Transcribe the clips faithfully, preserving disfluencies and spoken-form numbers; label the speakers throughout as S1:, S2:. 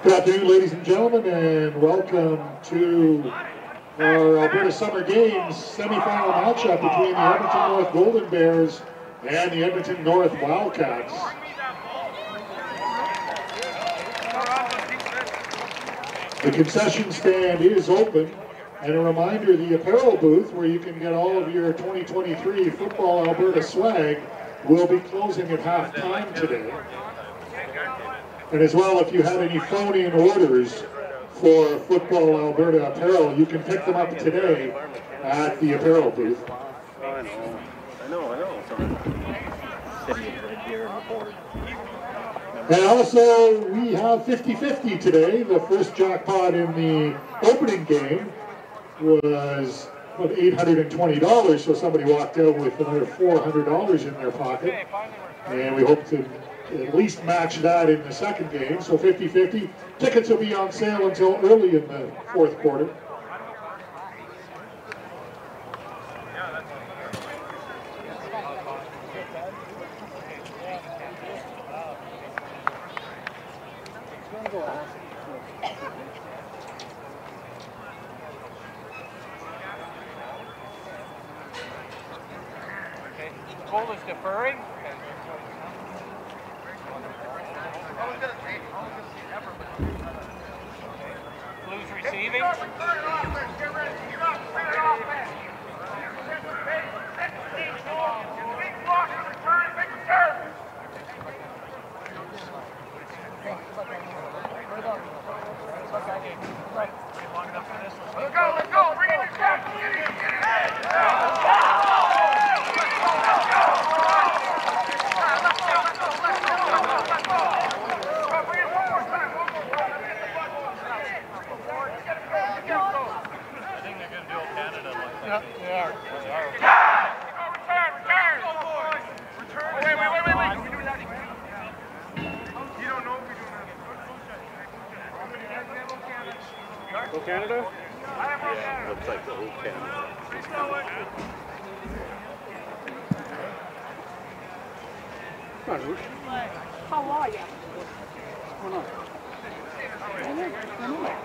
S1: Good afternoon, ladies and gentlemen, and welcome to our Alberta Summer Games semi-final matchup between the Edmonton North Golden Bears and the Edmonton North Wildcats. The concession stand is open, and a reminder, the apparel booth where you can get all of your twenty twenty-three Football Alberta swag will be closing at half-time today. And as well, if you have any phone-in orders for Football Alberta apparel, you can pick them up today at the apparel booth.
S2: Oh, I know, I know, I know.
S1: And also, we have fifty fifty today. The first jackpot in the opening game was about eight hundred twenty dollars, so somebody walked out with another four hundred dollars in their pocket. And we hope to at least match that in the second game. So fifty fifty. Tickets will be on sale until early in the fourth quarter.
S3: Cole is deferring. Blues receiving. Let's go, let's go, bring it to check. Yep, they are. They are. Return, return! Wait, wait, wait, wait, wait. We do that. You don't know if we do that.
S2: Go Canada? Yeah, looks like the whole Canada. Come on, Roosh.
S4: How are you?
S2: What's going on?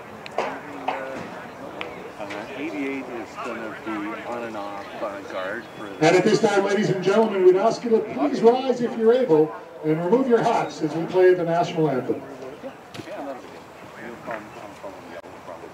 S2: Uh, eighty-eight is going to be on and off uh, guard for the...
S1: And at this time, ladies and gentlemen, we'd ask you to please rise if you're able and remove your hats as we play the national anthem.
S2: Yeah, that'll be good. You'll come, I'm from the yellow province.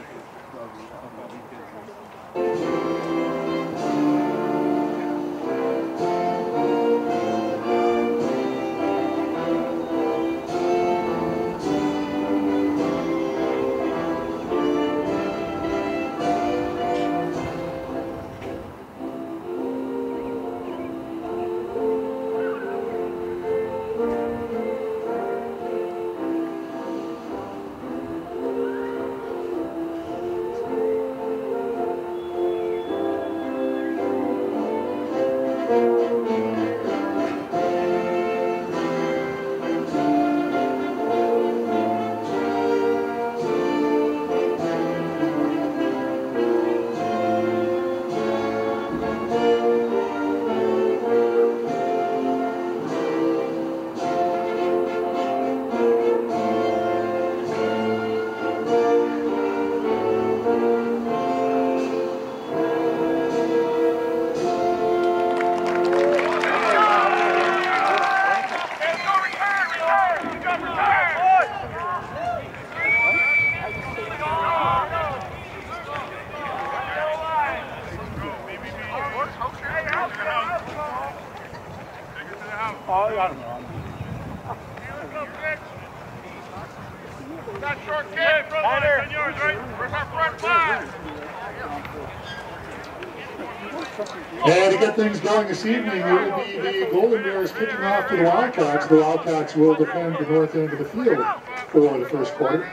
S1: And to get things going this evening, it will be the Golden Bears kicking off to the Wildcats. The Wildcats will defend the north end of the field for the first quarter.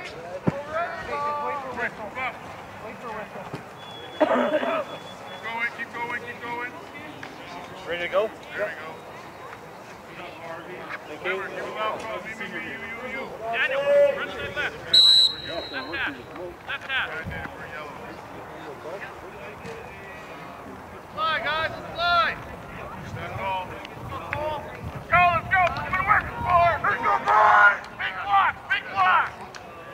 S3: Keep going, keep going.
S2: Ready to go?
S3: There we go.
S2: Thank you.
S3: Daniel, first and left. Left half. Left half. Fly, guys, let's fly. Stand tall. Let's go, let's go. We're going to work for. Let's go, boys. Big block, big block.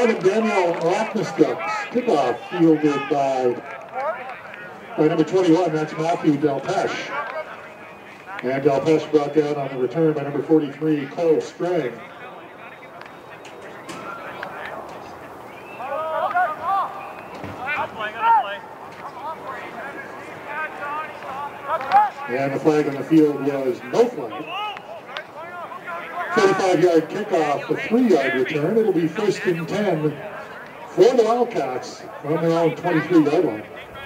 S1: eleven, Daniel Rocknestubs. Kickoff fielded by, by number twenty-one, that's Matthew Delpeche. And Delpeche brought down on the return by number forty-three, Cole Strang. And the flag on the field was no flag. thirty-five yard kickoff, a three yard return. It'll be first and ten for the Wildcats from their own twenty-three yard line.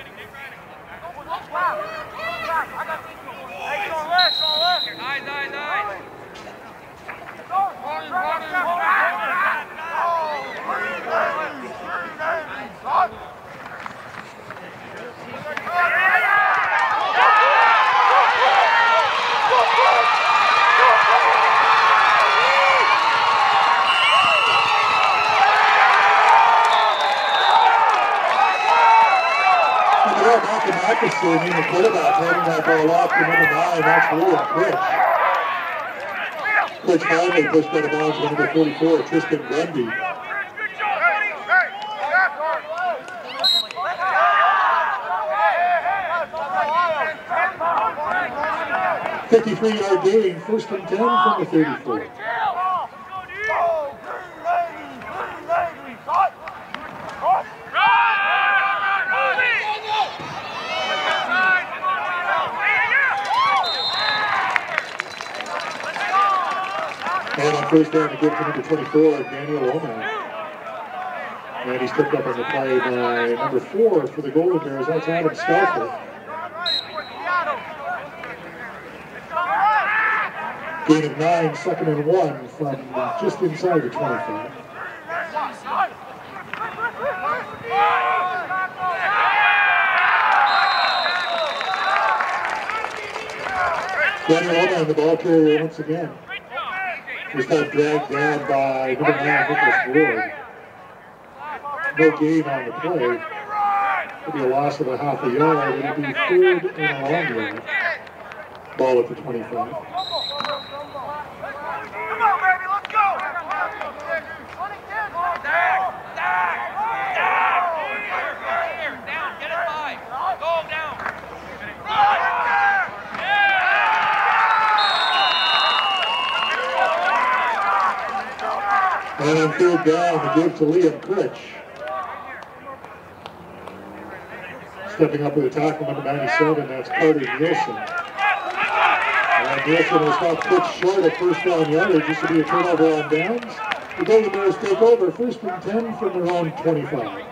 S1: Atkinson, the quarterback, handing that ball off to number nine, that's William Critch. Critch finally pushed out of bounds to number forty-four, Tristan Grundy. fifty-three yard gain, first and ten from the thirty-four. And on first down to give to number twenty-four, Daniel Oman. And he's picked up on the play by number four for the Golden Bears. That's Adam Stauffer. Gain of nine, second and one from just inside the twenty-five. Daniel Oman, the ball carrier once again. This time dragged down by number nine, Nicholas Ward. No gain on the play. It'll be a loss of a half a yard. It'll be third and a long yard. Ball at the twenty-five.
S3: Come on, baby, let's go! Down, down, down, get it by. Go down.
S1: And on third down, the give to Liam Critch. Stepping up with the tackle, number ninety-seven, that's Carter Nielsen. And Nielsen will stop Critch short of first down yardage. This will be a turnover on downs. The Golden Bears take over, first and ten from their own twenty-five.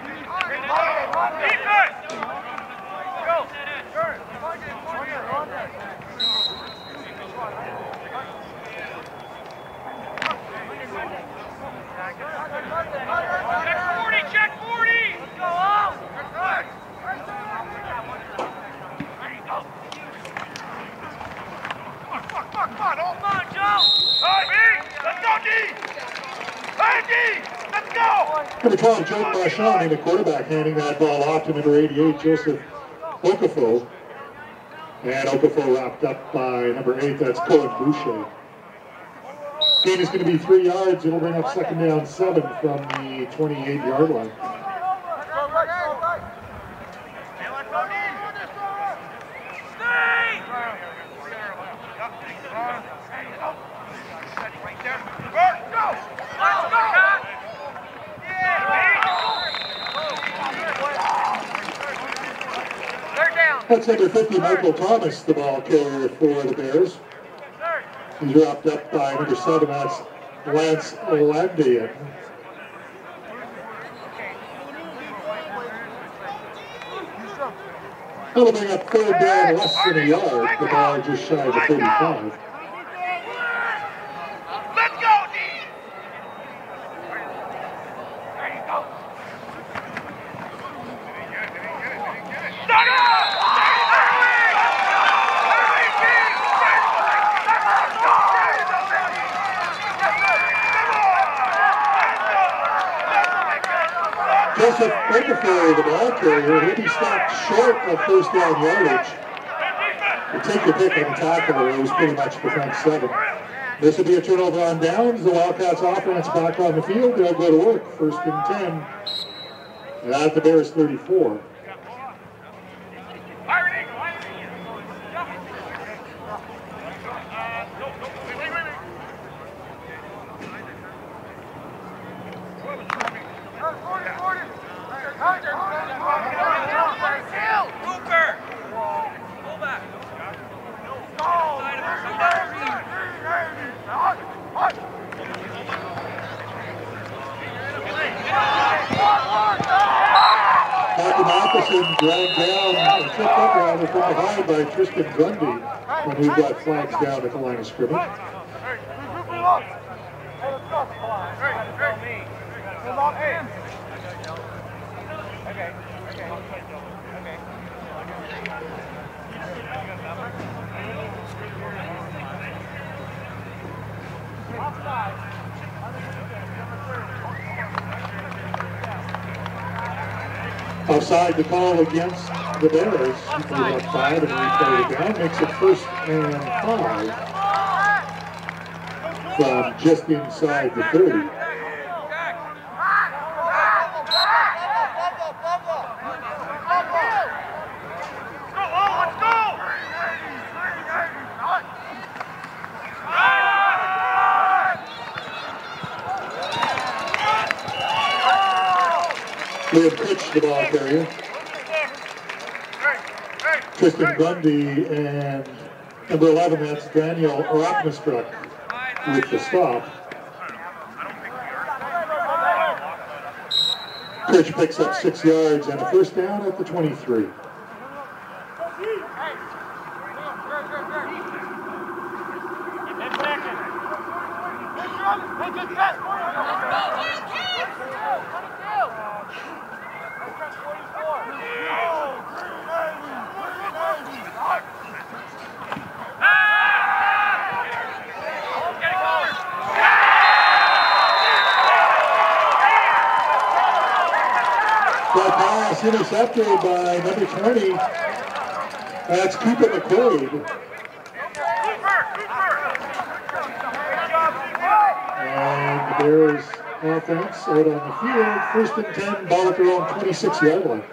S1: Number twelve, Joe Marchand, the quarterback, handing that ball off to number eighty-eight, Joseph Okafor. And Okafor wrapped up by number eight, that's Cohen Boucher. Gain is going to be three yards. It'll bring up second down seven from the twenty-eight yard line. That's number fifty, Michael Thomas, the ball carrier for the Bears. He's wrapped up by number seven, that's Lance Landian. That'll bring up third down, less than a yard. The ball just shy of the thirty-five.
S3: Let's go, D! There you go. Start up!
S1: Joseph Okafor, the ball carrier, he'll be stopped short of first down yardage. We'll take your pick on the tackle, it was pretty much the front seven. This will be a turnover on downs. The Wildcats offense back on the field. They'll go to work. First and ten at the Bears thirty-four. Matheson dragged down and tripped up rather from behind by Tristan Grundy when he got flags down at the line of scrimmage. Offside the call against the Bears. He goes up five and replayed it down. Makes it first and five from just inside the thirty. Liam pitched the ball carrier. Tristan Grundy and number eleven, that's Daniel Rockmistruck with the stop. Pitch picks up six yards and a first down at the twenty-three. That pass intercepted by number twenty. That's Cooper McQuaid. And the Bears offense out on the field. First and ten, ball at their own twenty-six yard line.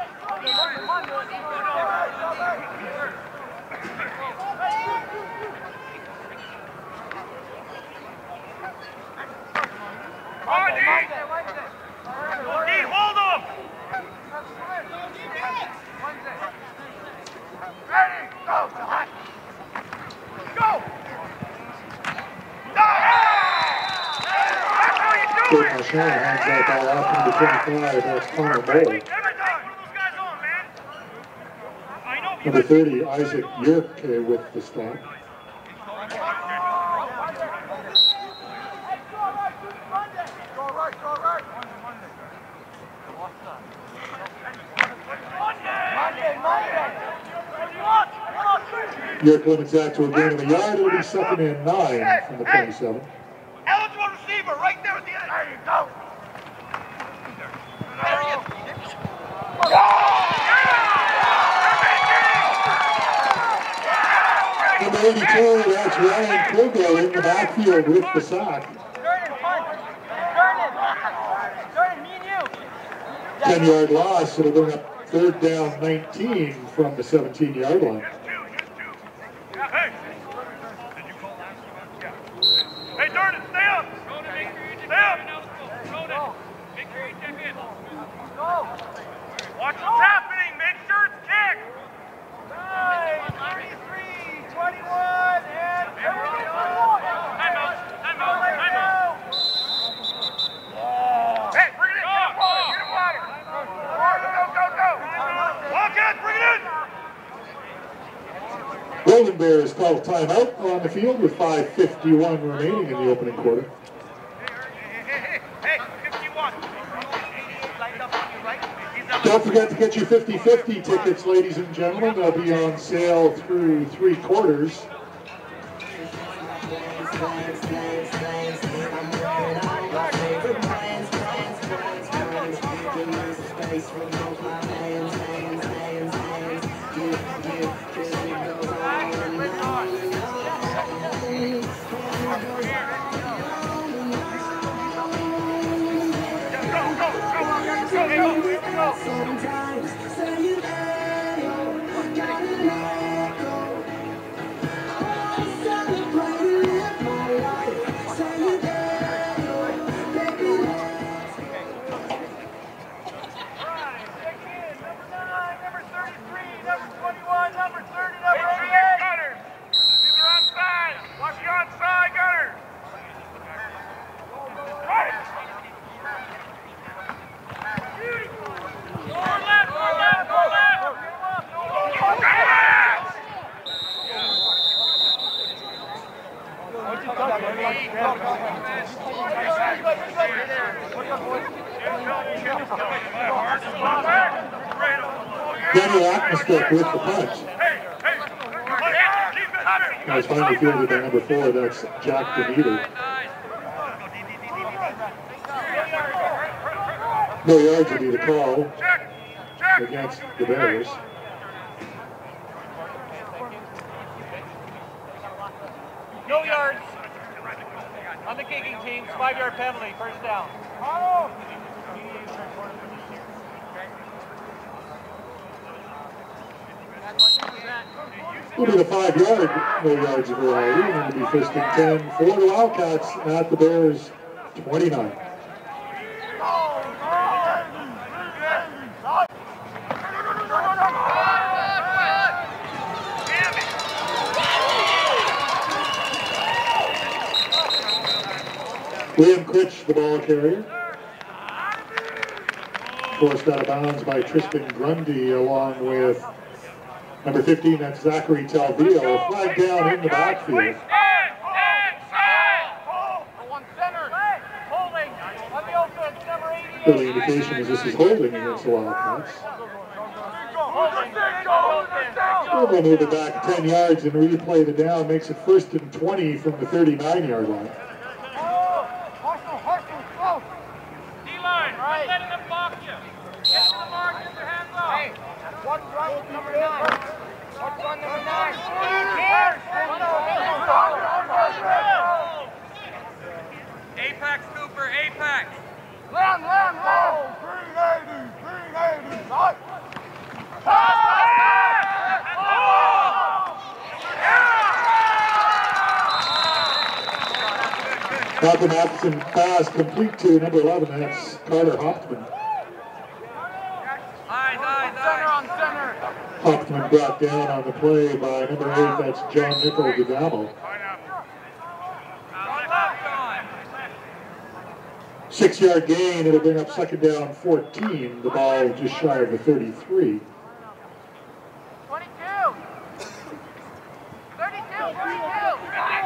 S1: Jordan Marchand hands that ball off into twenty-five. That's Connor Moore. Number thirty, Isaac Yerk with the stop. Yerk limits that to a gain of a yard. It'll be second and nine from the twenty-seven.
S3: Eligible receiver right there at the end. There you go. There he is.
S1: Number eighty-two, that's Ryan Kogo in the backfield with the sack. ten yard loss. It'll bring up third down nineteen from the seventeen yard line.
S3: Hey! Did you call that? Yeah. Hey, Jordan, stay up! Stay up! Make sure you check in. Watch what's happening. Make sure it's kicked. nine, thirty-three, twenty-one, and timeout. Timeout. Timeout. Hey, bring it in. Get him water. Get him water. Go, go, go. Wildcats, bring it in.
S1: Golden Bears called timeout on the field with five fifty-one remaining in the opening quarter. Don't forget to get your fifty fifty tickets, ladies and gentlemen. They'll be on sale through three quarters.
S4: sometimes. Say you there, gotta let go. I celebrate and live my life. Say you there, baby, let's go.
S3: Number nine, number thirty-three, number twenty-one, number thirty, number eighty-eight. Gunners. These are onside. Watch the onside, Gunners. Right. Go left, go left, go left.
S1: Daniel Atmoscope with the punch. Now it's finally fielded by number four, that's Jack Demeter. No yards would be the call against the Bears.
S5: No yards on the kicking team. Five-yard penalty, first down.
S1: It'll be the five-yard, no yards of variety, and it'll be first and ten for the Wildcats at the Bears twenty-nine. Liam Critch, the ball carrier. Forced out of bounds by Tristan Grundy along with number fifteen, that's Zachary Talvio. Flag down in the backfield. Early indication is this is holding against the Wildcats. We'll move it back ten yards and replay the down. Makes it first and twenty from the thirty-nine yard line.
S3: Right. Letting them block you. Get to the mark, get your hands up. Hey, what's wrong with number nine? What's wrong number nine? Apex, Cooper, Apex. Land, land, land. three eighty, three eighty. Right.
S1: Malcolm Atkinson pass complete to number eleven, that's Carter Hoffman.
S3: Eyes, eyes, eyes.
S1: Hoffman brought down on the play by number eight, that's John Nickel Gadamo. Six yard gain, it'll bring up second down fourteen, the ball just shy of the thirty-three.
S3: twenty-two. thirty-two, thirty-two.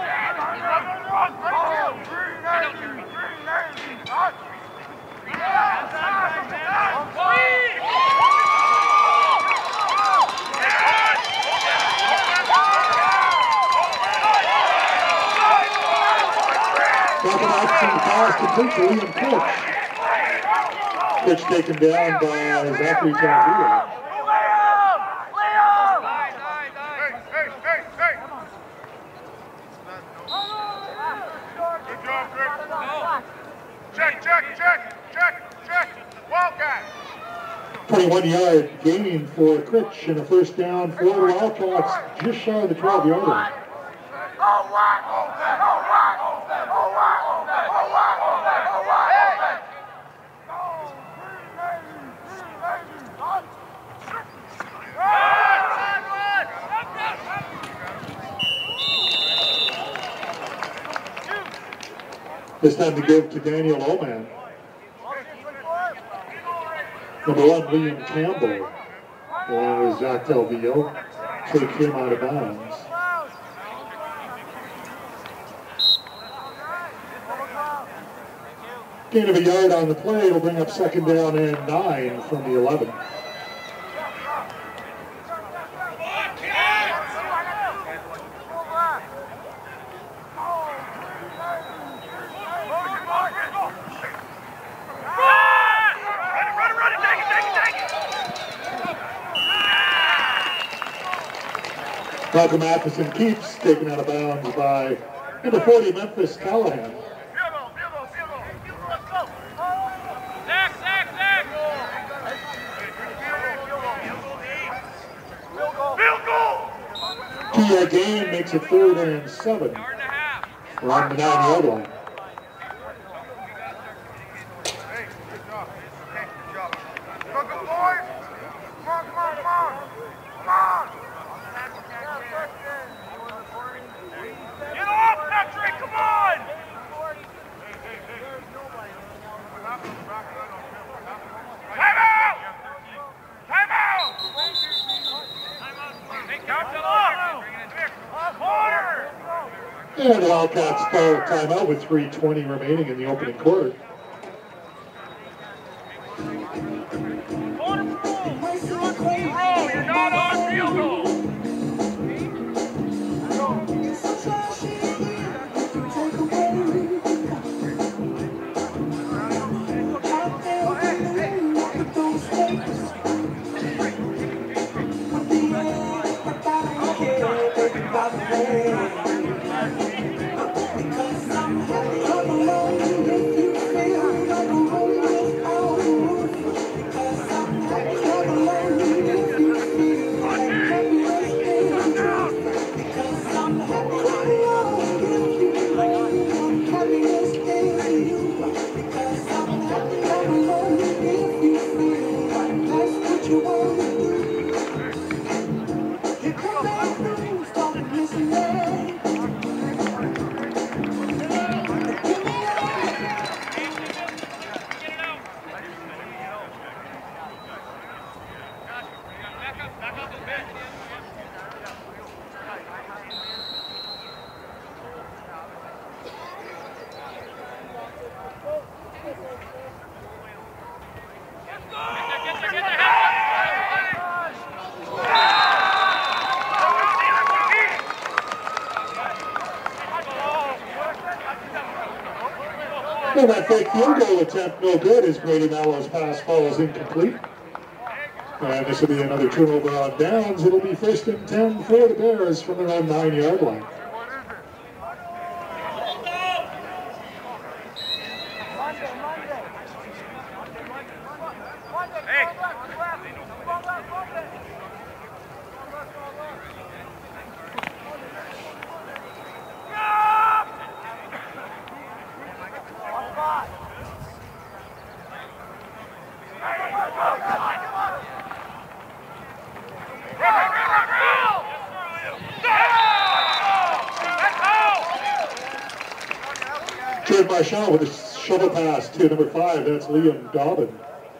S1: Malcolm Atkinson pass complete to Liam Critch. Critch taken down by Zachary Talvio.
S3: Check, check, check, check, check. Wildcat.
S1: twenty-one yard gain for Critch and a first down for the Wildcats just shy of the twelve yard line. This time to give to Daniel Oman. Number one, Liam Campbell, along with Zach Talvio, take him out of bounds. Gain of a yard on the play will bring up second down and nine from the eleven. Malcolm Atkinson keeps taken out of bounds by number forty, Memphis Callahan. Two-yard gain makes it third and seven. We're on the nine-yard line.
S3: Hey, good job. Okay, good job. Go, go, boys! Come on, come on, come on! Come on! Get off, Patrick! Come on! Time out! Time out! Hey, Captain, off! Corner!
S1: And the Wildcats call timeout with three twenty remaining in the opening quarter.
S3: Corner roll! You're on corner roll! You're not on field goal!
S1: And that fake field goal attempt no good as Grady Mallow's pass falls incomplete. And this will be another turnover on downs. It'll be first and ten for the Bears from their own nine-yard line. Jared Marchand with a shovel pass to number five. That's Liam Dobbin.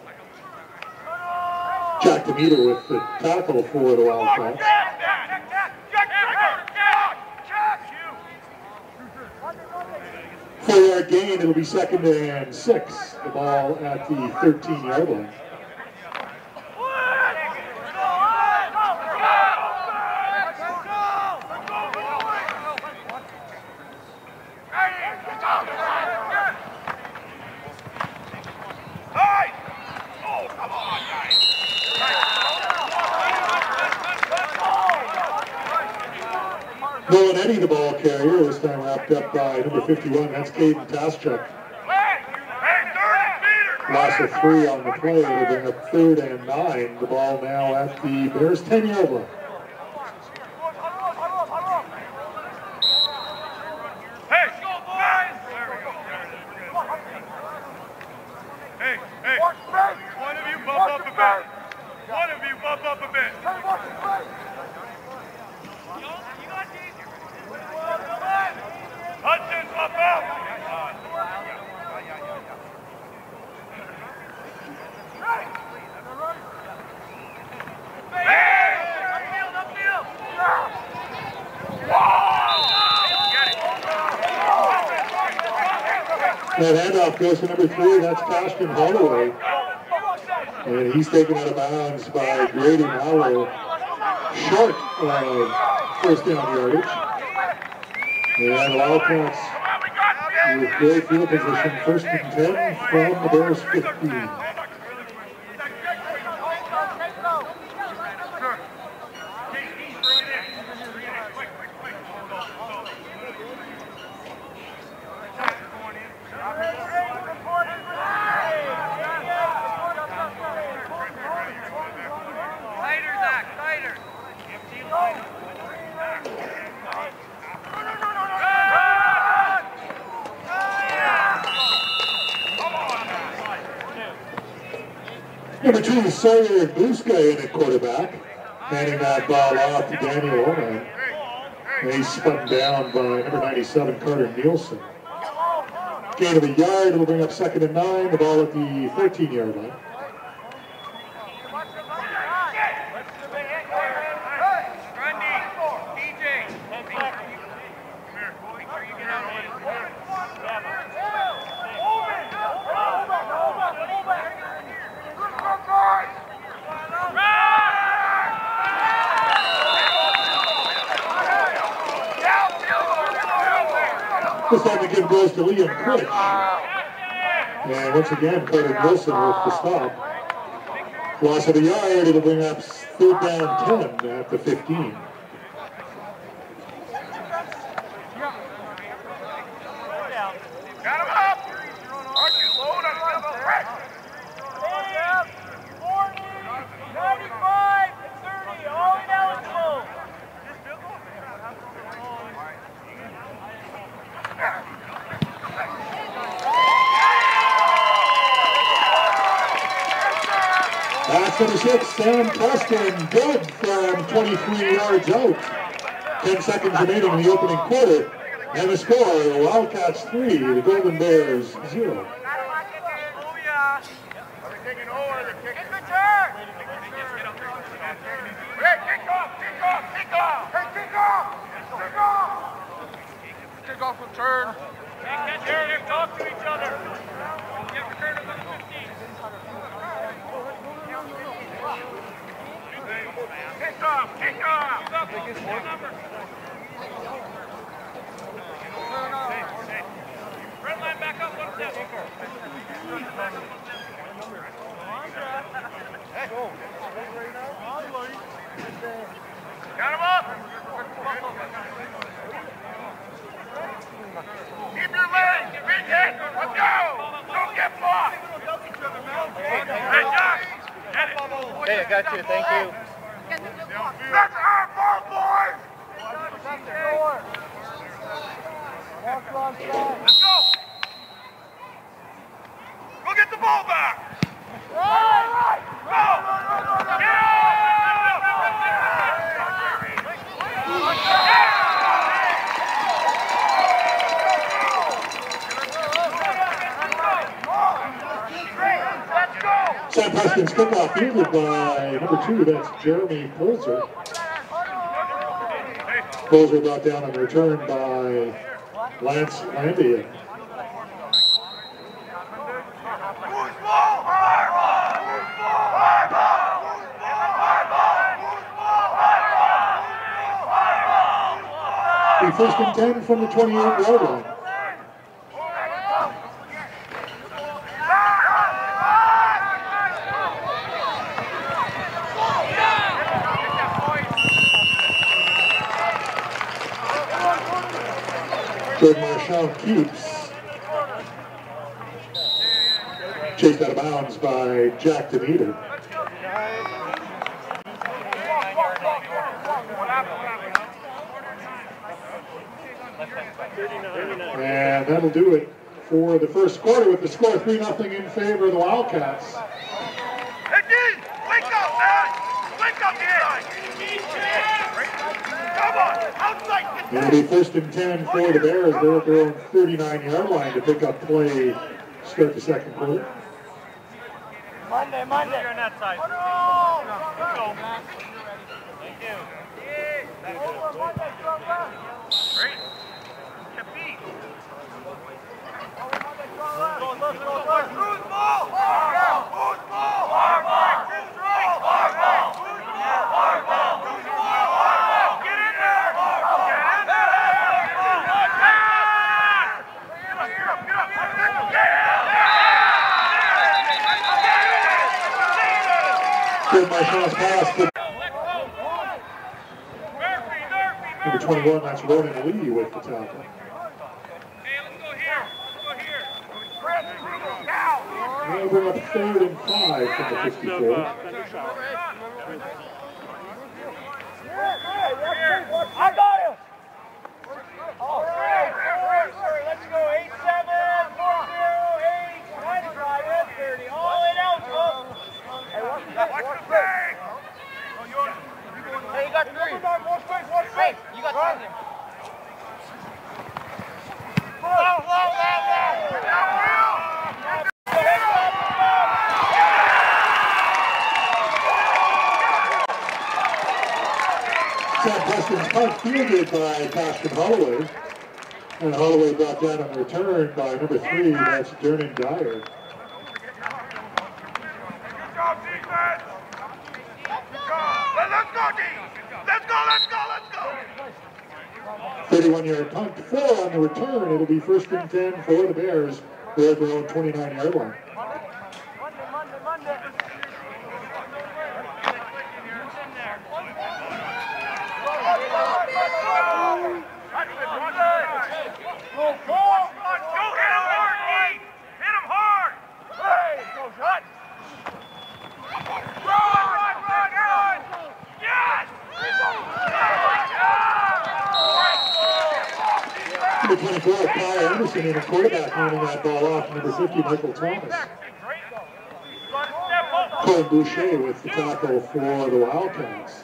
S1: Jack Demeter with the tackle for the Wildcats. Four-yard gain. It'll be second and six. The ball at the thirteen-yard line. Nolan Eddy, the ball carrier, this time wrapped up by number fifty-one. That's Caden Taschuk. Loss of three on the play. It'll bring up third and nine. The ball now at the Bears' ten-yard line.
S3: Hey, go, boys! Hey, hey, one of you bump up a bit. One of you bump up a bit. Hudson, bump out!
S1: That handoff goes to number three. That's Ashton Holloway. And he's taken out of bounds by Grady Mallow. Short of first down yardage. And Wildcats with great field position. First and ten from the Bears' fifteen. Number two, Sawyer Gluska in at quarterback, handing that ball off to Daniel Oman. And he's spun down by number ninety-seven, Carter Nielsen. Gain of a yard will bring up second and nine, the ball at the fourteen-yard line. This time the give goes to Liam Critch. And once again, Carter Wilson with the stop. Loss of a yard, it'll bring up third down ten at the fifteen.
S3: Got him up! Aren't you low on double threat? forty, ninety-five, thirty, all ineligible.
S1: Pass number six, Sam Preston, good from twenty-three yards out. Ten seconds remaining in the opening quarter. And the score, the Wildcats three, the Golden Bears zero.
S3: Oh yeah. Are they taking over? They're kicking. It's return. Hey, kick off, kick off, kick off. Hey, kick off. Kick off. Kick off return. Hey, catch here, talk to each other. Get returners on the fifteen. Kick off, kick off. Red line back up one step. Got him up. Keep your legs, big hit. Let's go. Don't get blocked. Hey, Josh. Get it.
S2: Hey, I got you. Thank you.
S3: That's our ball, boys. Let's go. Go get the ball back. Right. Go. Let's go.
S1: Sam Preston's kickoff fielded by number two, that's Jeremy Polzer. Polzer brought down on the return by Lance Landia.
S3: Who's ball? Our ball. Who's ball? Our ball. Who's ball? Our ball. Who's ball? Our ball.
S1: The first and ten from the twenty-eight yard line. Good Marshall keeps. Chased out of bounds by Jack Demeter. And that'll do it for the first quarter with the score three nothing in favor of the Wildcats.
S3: Hey, D, wake up, man! Wake up, D! Come on, outside!
S1: It'll be first and ten for the Bears. They're at their own thirty-nine yard line to pick up play, start the second quarter.
S5: Monday, Monday. You're on that side. Oh, no! Thank you.
S3: Great. Compete.
S5: Go, go, go, go.
S3: Who's ball? Our ball. Who's ball? Our ball. Who's right? Our ball. Who's ball? Our ball. Who's ball? Our ball. Get in there. Get in there. Get up, get up, get up.
S1: Good Marshall's pass to number twenty-one, that's Ronan Lee with the tackle.
S3: Hey, let's go here. Let's go here. Now.
S1: They'll bring up third and five from the fifty-four.
S5: I got him! All right, let's go. eight seven, four zero eight, nine five, thirty. All in out, folks.
S1: Sam Preston's punt fielded by Pastor Holloway. And Holloway brought down on the return by number three, that's Dernan Dyer.
S3: Good job, defense! Let's go, D! Let's go, let's go, let's go!
S1: thirty-one yard punt, four on the return. It'll be first and ten for the Bears. They're at their own twenty-nine yard line.
S5: Monday, Monday, Monday. Go, go!
S3: Go hit him hard, E! Hit him hard!
S5: Hey, go, shot!
S3: Run, run, run, run! Yes!
S1: Number twenty-four, Kyle Anderson in the quarterback handing that ball off. Number fifty, Michael Thomas. Cole Boucher with the tackle for the Wildcats.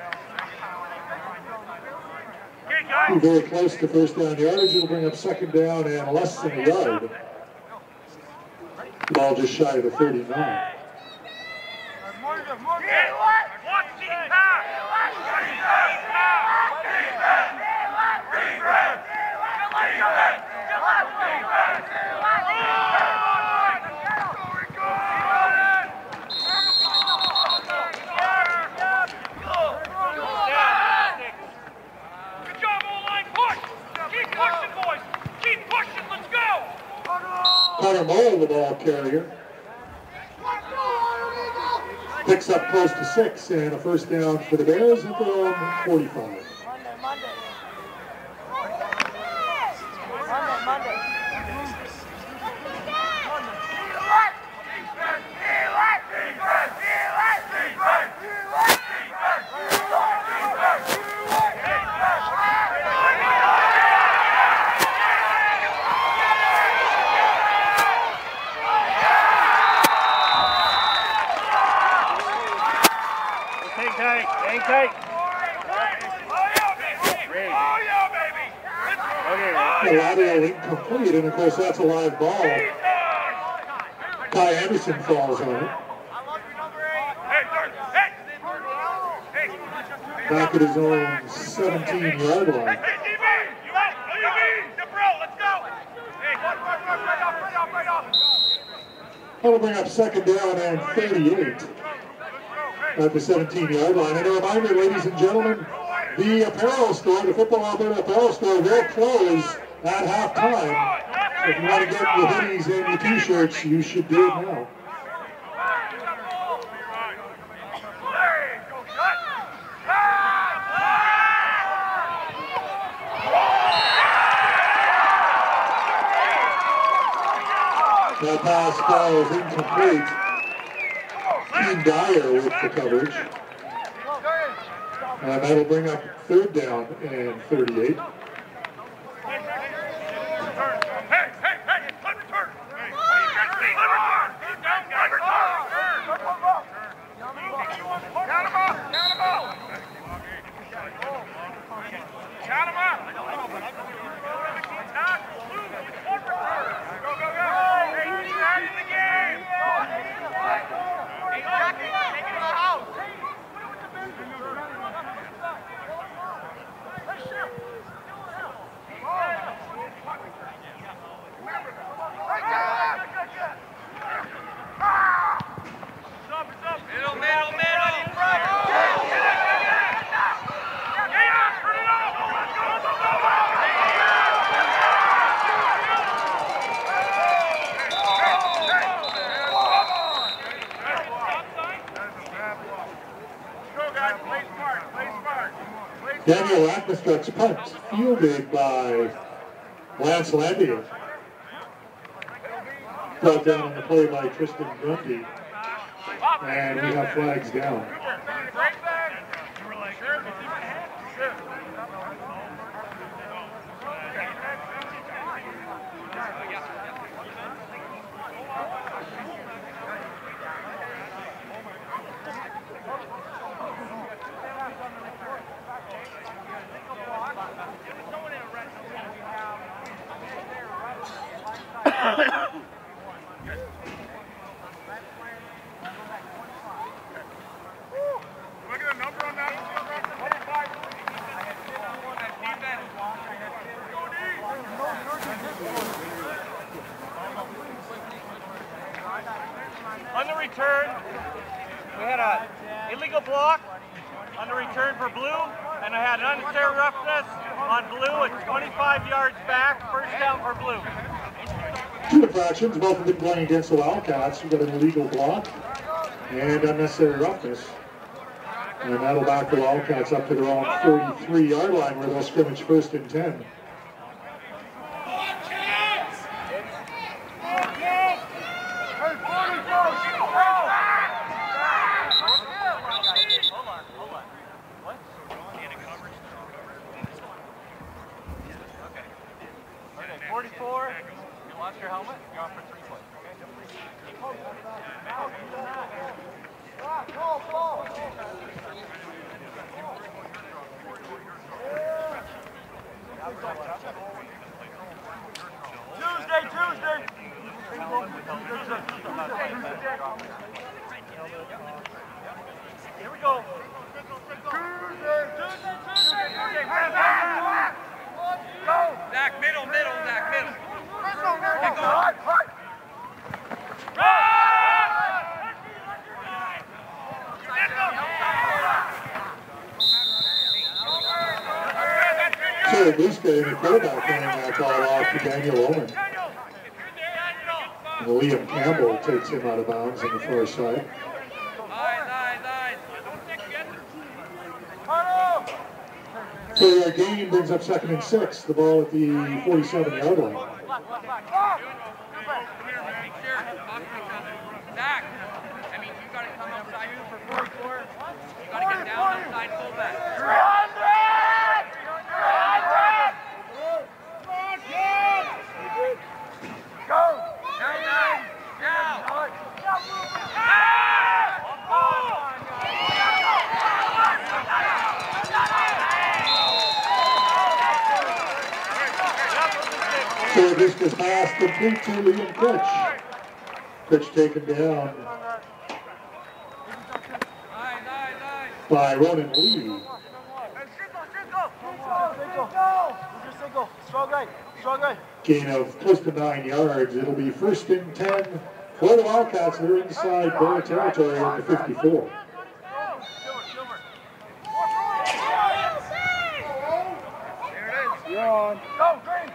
S1: Be very close to first down yardage. It'll bring up second down and less than a yard. Ball just shy of the thirty-nine. Connor Mole, the ball carrier. Picks up close to six and a first down for the Bears at their own forty-five.
S5: Monday, Monday. Monday, Monday.
S3: Hang tight, hang tight. Oh yeah, baby!
S1: The lateral incomplete, and of course that's a live ball. Ty Anderson falls on it.
S3: Hey, hey! Hey!
S1: Back at his own seventeen yard line.
S3: Hey, D B! You out? D B! Debro, let's go! Hey, run, run, run, right off, right off, right off!
S1: That'll bring up second down and thirty-eight at the seventeen yard line. And a reminder, ladies and gentlemen, the apparel store, the Football Alberta apparel store, will close at halftime. So if you want to get your hoodies and your t-shirts, you should do it now. That pass falls incomplete. Dean Dyer with the coverage. And that'll bring up third down and thirty-eight.
S3: Hey, hey, hey, let me turn! Hey, let me turn! Let me turn! Count him up! Count him up! Count him up! Go, go, go! Hey, he's out in the game! Hey, Jackie, take it to the house! Middle, middle, middle!
S1: Daniel Akmastruck's punt, fielded by Lance Landier. Brought down on the play by Tristan Grundy. And we have flags down.
S3: Look at the number on that.
S5: had a illegal block on the return for blue, and I had unnecessary roughness on blue at twenty-five yards back, first down for blue.
S1: Two infractions, both of them going against the Wildcats. We've got an illegal block and unnecessary roughness. And that'll back the Wildcats up to their own forty-three yard line where they'll scrimmage first and ten.
S5: forty-four, you lost your helmet, you're on for three points. Tuesday, Tuesday! Here we go. Tuesday, Tuesday, Tuesday! Go! Zach, middle, middle, Zach, middle. Get going.
S1: So this game, the quarterback handing that ball off to Daniel Owen. And Liam Campbell takes him out of bounds on the far side. So our gain brings up second and six, the ball at the forty-seven yard line.
S5: Zach, I mean, you got to come outside for forty-four. You got to get down outside fullback. three hundred! three hundred! Go! Now, now! Now!
S1: So this was pass complete to Liam Critch. Critch taken down by Ronan Lee. Gain of close to nine yards. It'll be first and ten for the Wildcats. They're inside their territory at the fifty-four.
S3: You're on. Go, Green!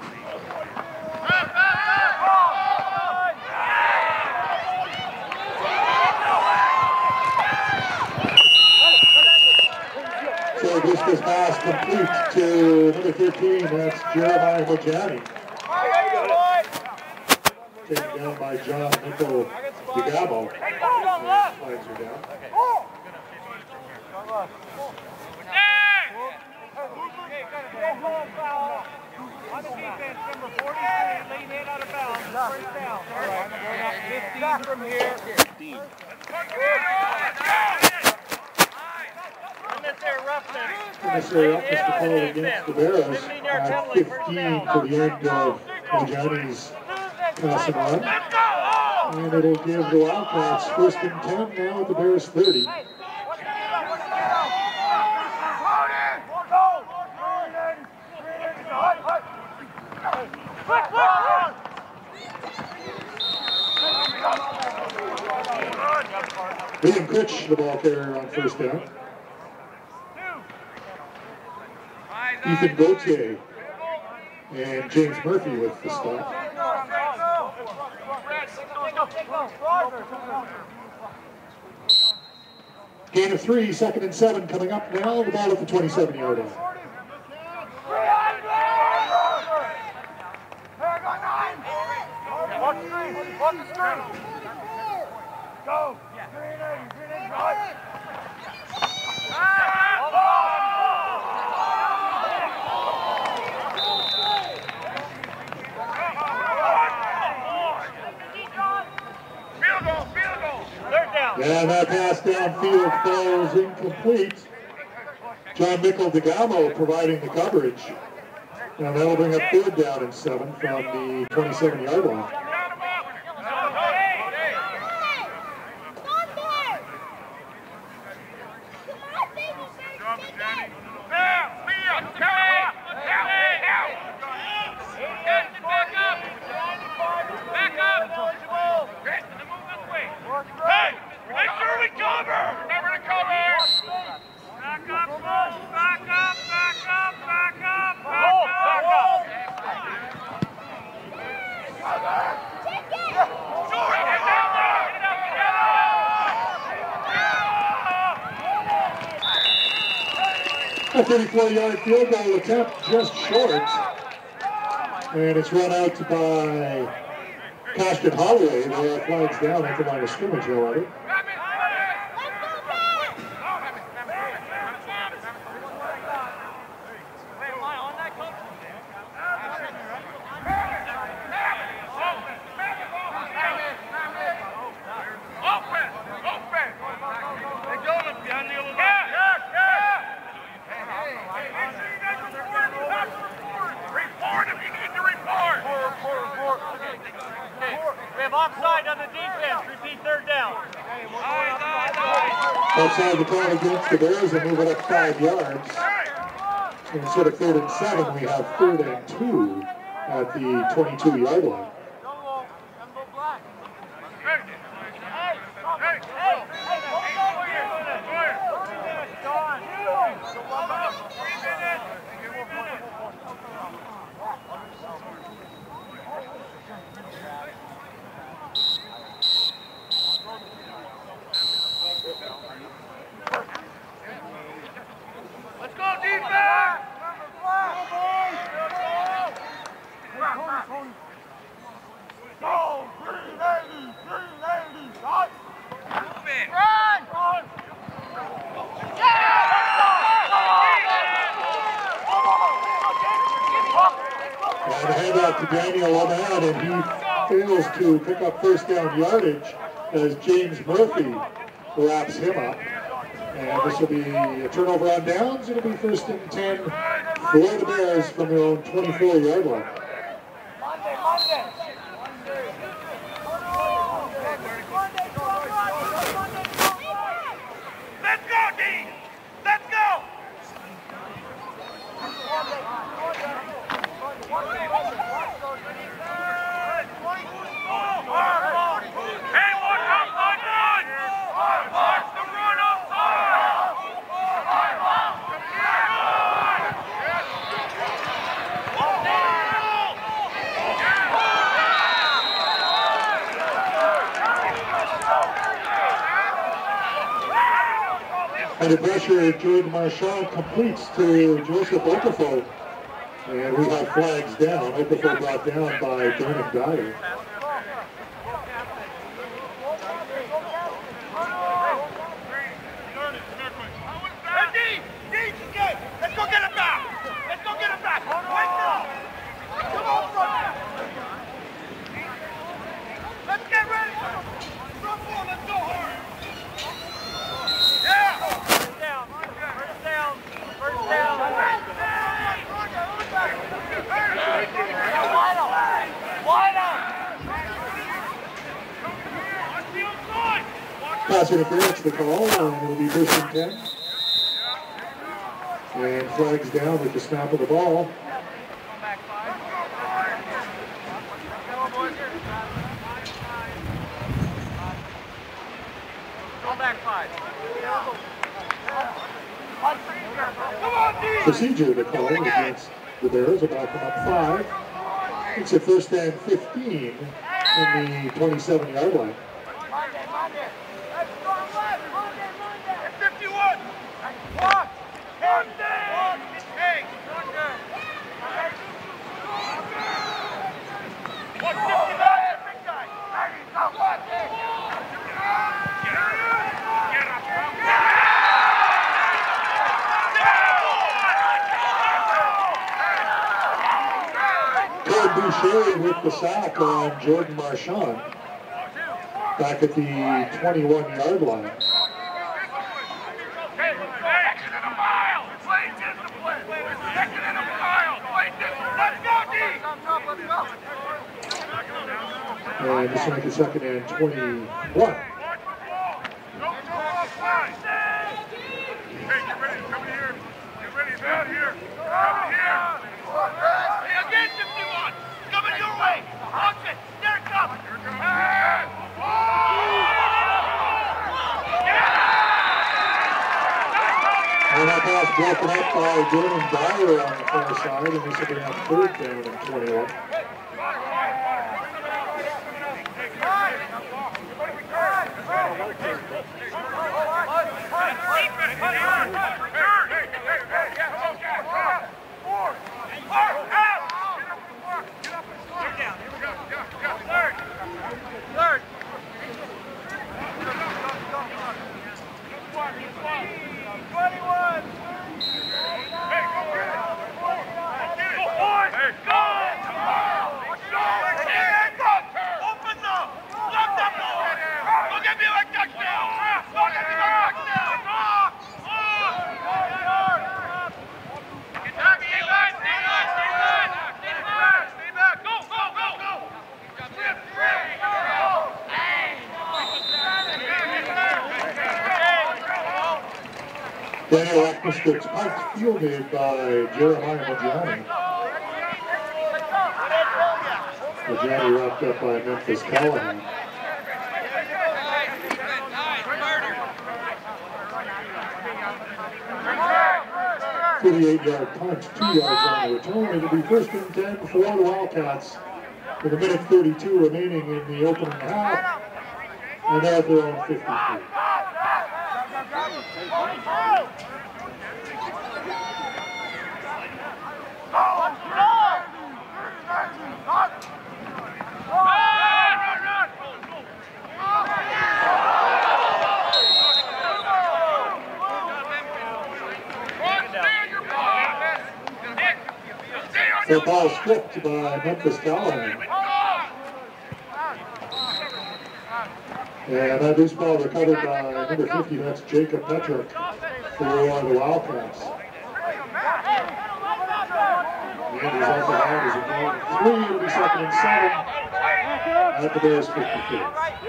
S1: So this was pass complete to number thirteen, that's Jeremiah Mojani. Taken down by John Nickel DeGabo. Flags are down.
S5: On the defense, number forty-three, lean in out of bounds, first down. All right, going up fifteen from here. Unnecessary roughness.
S1: Unnecessary roughness to call against the Bears at fifteen to the end of Mojani's passing on. And it'll give the Wildcats first and ten now at the Bears thirty. Liam Critch, the ball carrier on first down. Ethan Gauthier and James Murphy with the stop. Gain of three, second and seven coming up now. The ball at the twenty-seven yard line.
S3: Watch the screen! Watch the screen! Go! Green in! Green in! Right! Field goal! Field goal!
S5: Third down.
S1: And that pass downfield falls incomplete. John Nickel DeGamo providing the coverage. Now that'll bring up third down and seven from the twenty-seven yard line.
S3: Hey! Make sure we cover!
S1: A thirty-four yard field goal attempt just short. And it's run out by Cashton Holloway. There are flags down at the line of scrimmage, however.
S3: Offside on the defense. Repeat third down.
S1: Outside the call against the Bears and move it up five yards. Instead of third and seven, we have third and two at the twenty-two yard line.
S3: Let's go, defense! Go, green lady, green lady, run! Run!
S1: And a handoff to Daniel O'Mahon, and he fails to pick up first down yardage as James Murphy wraps him up. And this will be a turnover on downs. It'll be first and ten for the Bears from their own twenty-four yard line.
S3: Monday, Monday! Let's go, D! Let's go! Hey, watch out, watch out! Watch the run outside!
S1: Under pressure, Jordan Marchand completes to Joseph Okafor. And we have flags down. Okafor brought down by Burnham Dyer.
S3: Let's go get him back! Let's go get him back! Come on, brother! Let's get ready! Run ball, let's go hard! Yeah! First down, first down, first down. Wide up! Wide up!
S1: Pass interference to call, and it'll be first and ten. And flags down with the snap of the ball.
S3: Go back five.
S1: Procedure to call against the Bears about them up five. It's a first and fifteen in the twenty-seven yard line.
S3: Monday, Monday. Let's go left. Monday, Monday. fifty-one. One. Monday. Hey. Monday. one fifty-nine. Big guy. Go. Get up.
S1: Cole Boucher with the sack on Jordan Marchand. Back at the twenty-one yard line. And this will make it second and twenty-one.
S3: Hey, get ready, come here. Get ready, down here. Come here. Hey, again, fifty-one. Coming your way. Watch it. There it comes.
S1: And that pass broken up by Dylan Dyer on the far side, and this will be on third down and twenty-one. Daniel Ekman's punt fielded by Jeremiah Majani. Majani wrapped up by Memphis Callahan. thirty-eight yard punt, two yards on the return. It'll be first and ten for the Wildcats with a minute thirty-two remaining in the opening half. And they're at their own fifty-three. The ball stripped by Memphis Callahan. And that loose ball recovered by number fifty, that's Jacob Petrick for the Wildcats. The end result of that is a game three, it'll be second and seven at the Bears fifty-two.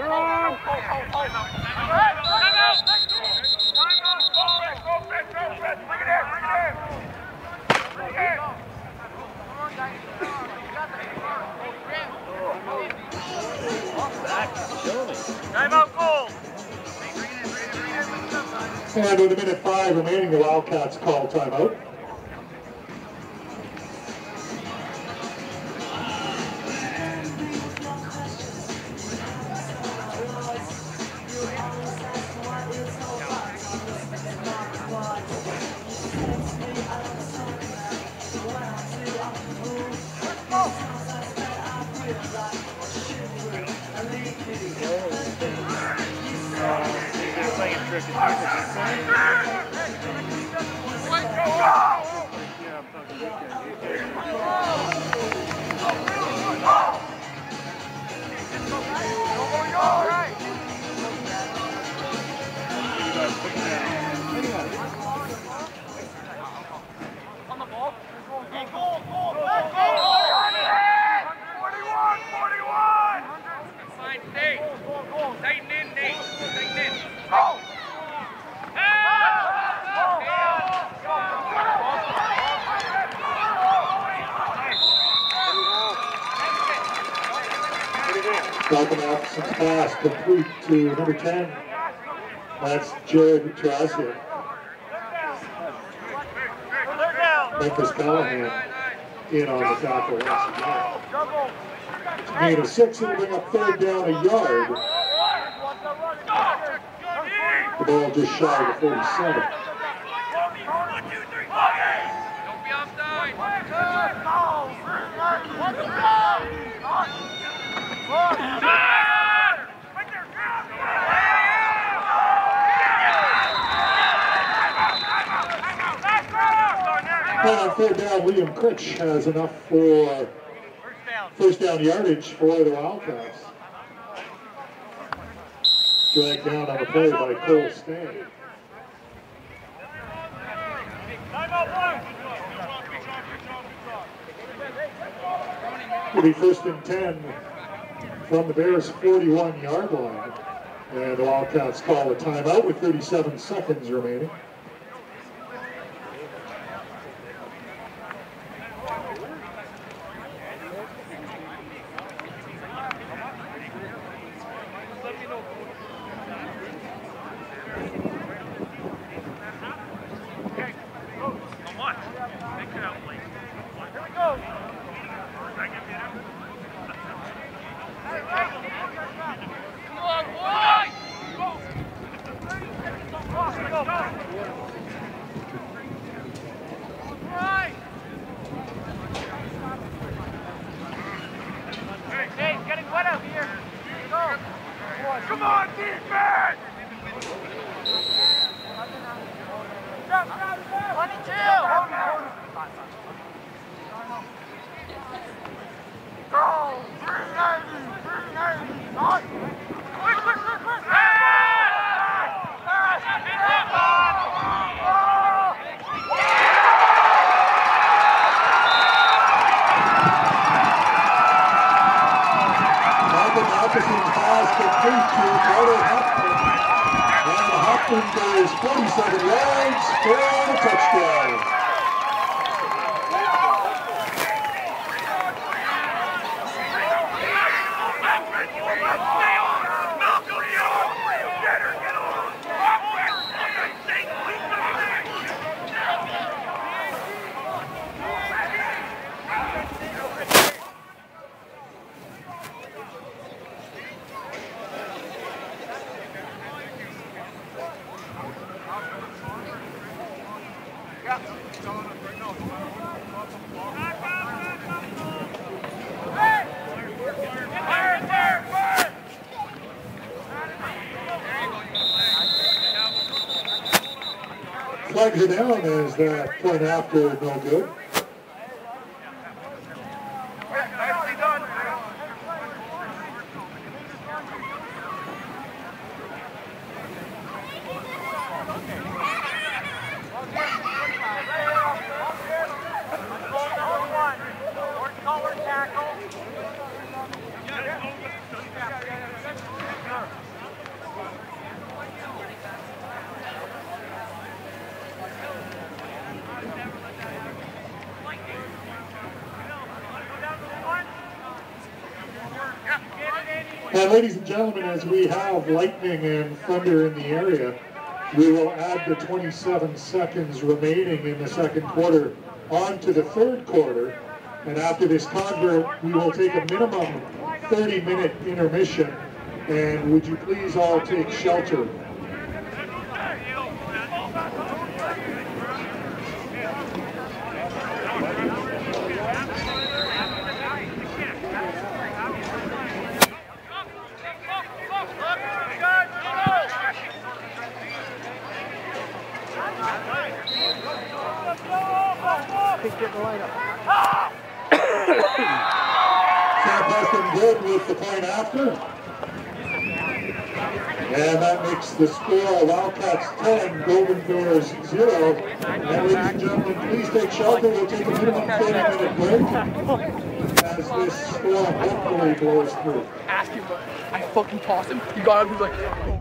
S1: And with a minute five remaining, the Wildcats call timeout. Falcon Opposite's pass complete to number ten. That's Jared Trassier. Memphis Callahan in on the tackle once again. Gain of six, it'll bring up third down a yard. The ball just shy of the forty-seven.
S5: Don't be offside.
S1: And on third down, Liam Critch has enough for first down yardage for the Wildcats. Dragged down on the play by Cole Stan. It'll be first and ten from the Bears' forty-one yard line. And the Wildcats call a timeout with thirty-seven seconds remaining. forty-seven yards for the touchdown. Flags are down as that point after no good.
S3: Nicely done. Collar tackle.
S1: And ladies and gentlemen, as we have lightning and thunder in the area, we will add the twenty-seven seconds remaining in the second quarter onto the third quarter. And after this convert, we will take a minimum thirty minute intermission. And would you please all take shelter? Southwestern good with the point after. And that makes the score Wildcats ten, Golden Bears zero. And ladies and gentlemen, please take shelter. We'll take a minimum thirty minute break as this storm hopefully blows through.
S5: Ask him, but I fucking tossed him. He got up, he was like, oh.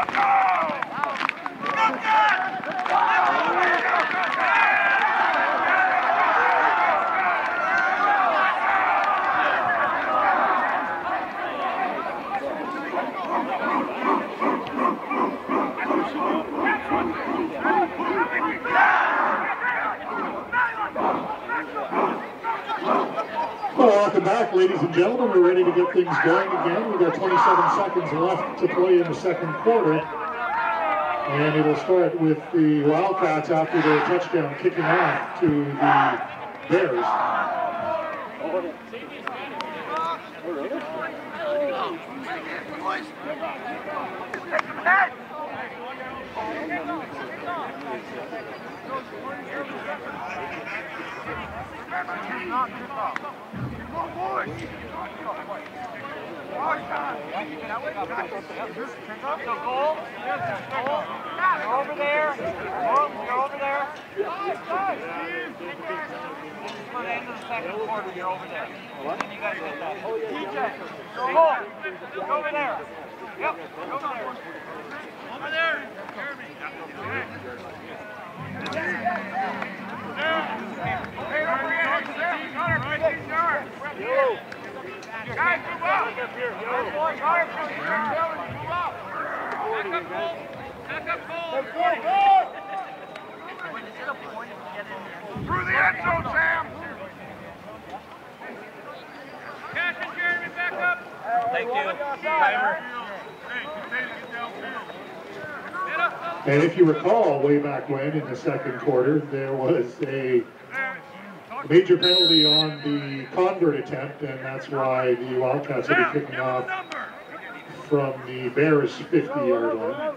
S1: Welcome back, ladies and gentlemen. We're ready to get things going again. We've got twenty-seven seconds left to play in the second quarter. And it'll start with the Wildcats after their touchdown kicking off to the Bears.
S3: So goal. You're over there. You're over there. By the end of the second quarter, you're over there. And you guys get that. D J, goal. Go over there. Yep, go over there. Over there. Jeremy. Hey, over here. Connor, right there. Guys, move up. Move up. Back up, Cole. Back up, Cole. Through the end zone, Sam. Cash and Jeremy, back up. Thank you. Timer.
S1: And if you recall, way back when in the second quarter, there was a major penalty on the convert attempt, and that's why the Wildcats will be kicking off from the Bears' fifty-yard line.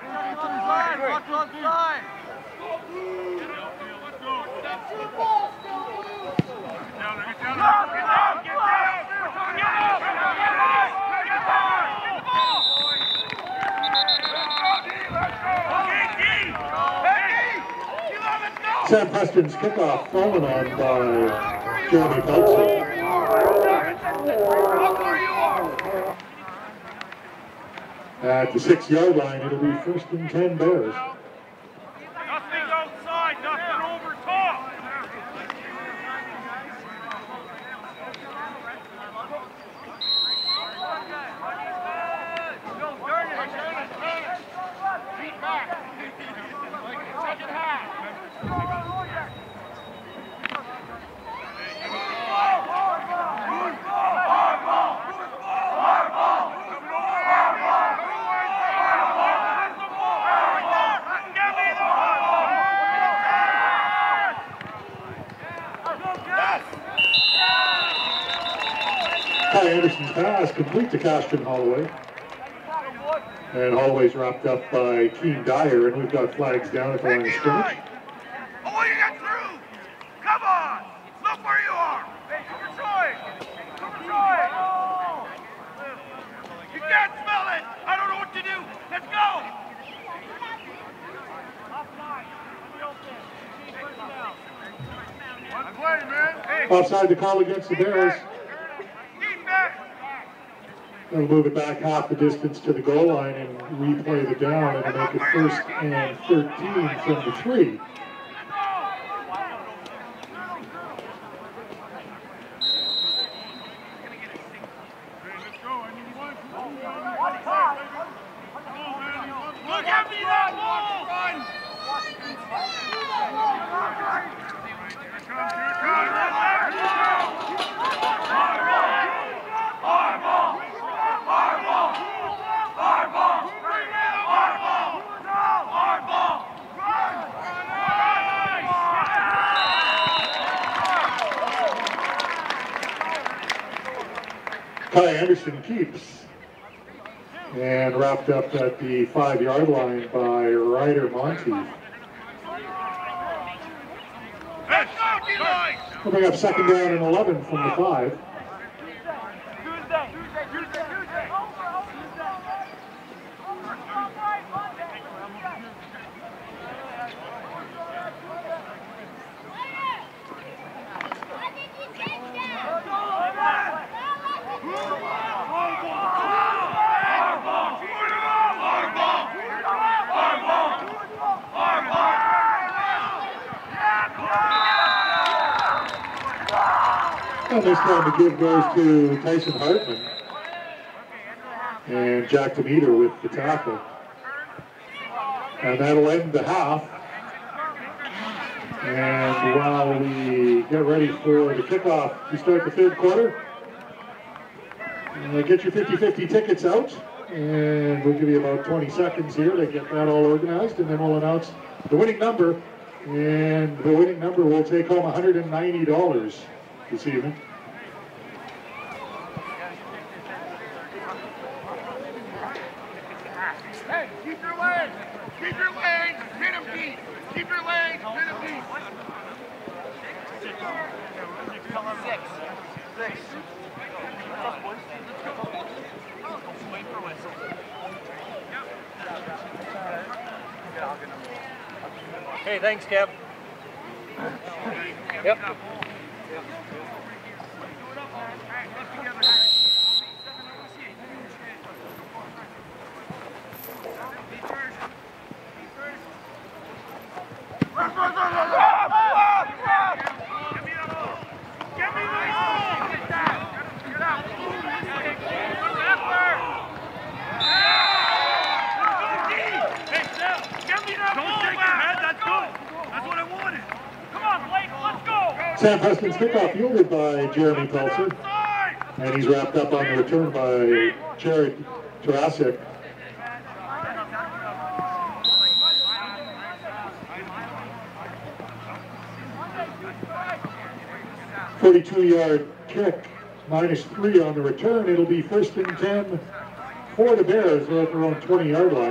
S1: Sam Preston's kickoff fallen on by Jeremy Belcher. At the six-yard line, it'll be first and ten Bears.
S3: Nothing outside, nothing over top. Beat back. Second half.
S1: Ty Anderson's pass complete to Cashton Holloway. And Holloway's wrapped up by Keen Dyer, and we've got flags down at the line of scrimmage.
S3: Oh, you got through! Come on! Look where you are! Hey, Cooper Troy! Cooper Troy! You can't smell it! I don't know what to do! Let's go! One play, man! Hey.
S1: Offside the call against the Bears. They'll move it back half the distance to the goal line and replay the down and make it first and thirteen from the three.
S3: Look at me, that ball! Run!
S1: Ty Anderson keeps. And wrapped up at the five-yard line by Ryder Monteith. We'll bring up second down and eleven from the five.
S3: Hard ball!
S1: And this time the give goes to Tyson Hartman. And Jack Demeter with the tackle. And that'll end the half. And while we get ready for the kickoff to start the third quarter, uh, get your fifty fifty tickets out. And we'll give you about twenty seconds here to get that all organized. And then we'll announce the winning number. And the winning number will take home one hundred ninety dollars this evening.
S3: Hey, keep your legs. Keep your legs. Pin them deep. Keep your legs. Pin them deep.
S5: Six. Six. Wait for whistle. Hey, thanks, Kev. Yep.
S1: Sam Preston's kickoff fielded by Jeremy Pelser, and he's wrapped up on the return by Jared Tarasik. forty-two yard kick, minus three on the return. It'll be first and ten for the Bears. They're at their own twenty yard line.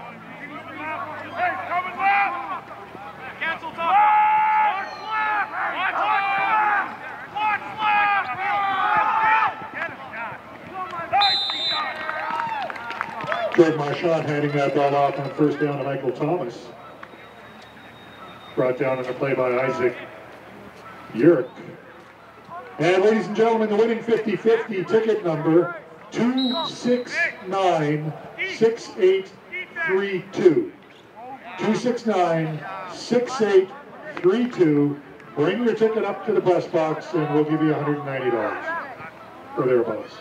S1: Jordan Marchand handing that ball off on first down to Michael Thomas. Brought down in the play by Isaac Yerk. And ladies and gentlemen, the winning fifty fifty ticket number two six nine six eight three two. two six nine six eight three two. Bring your ticket up to the press box and we'll give you one hundred ninety dollars or thereabouts.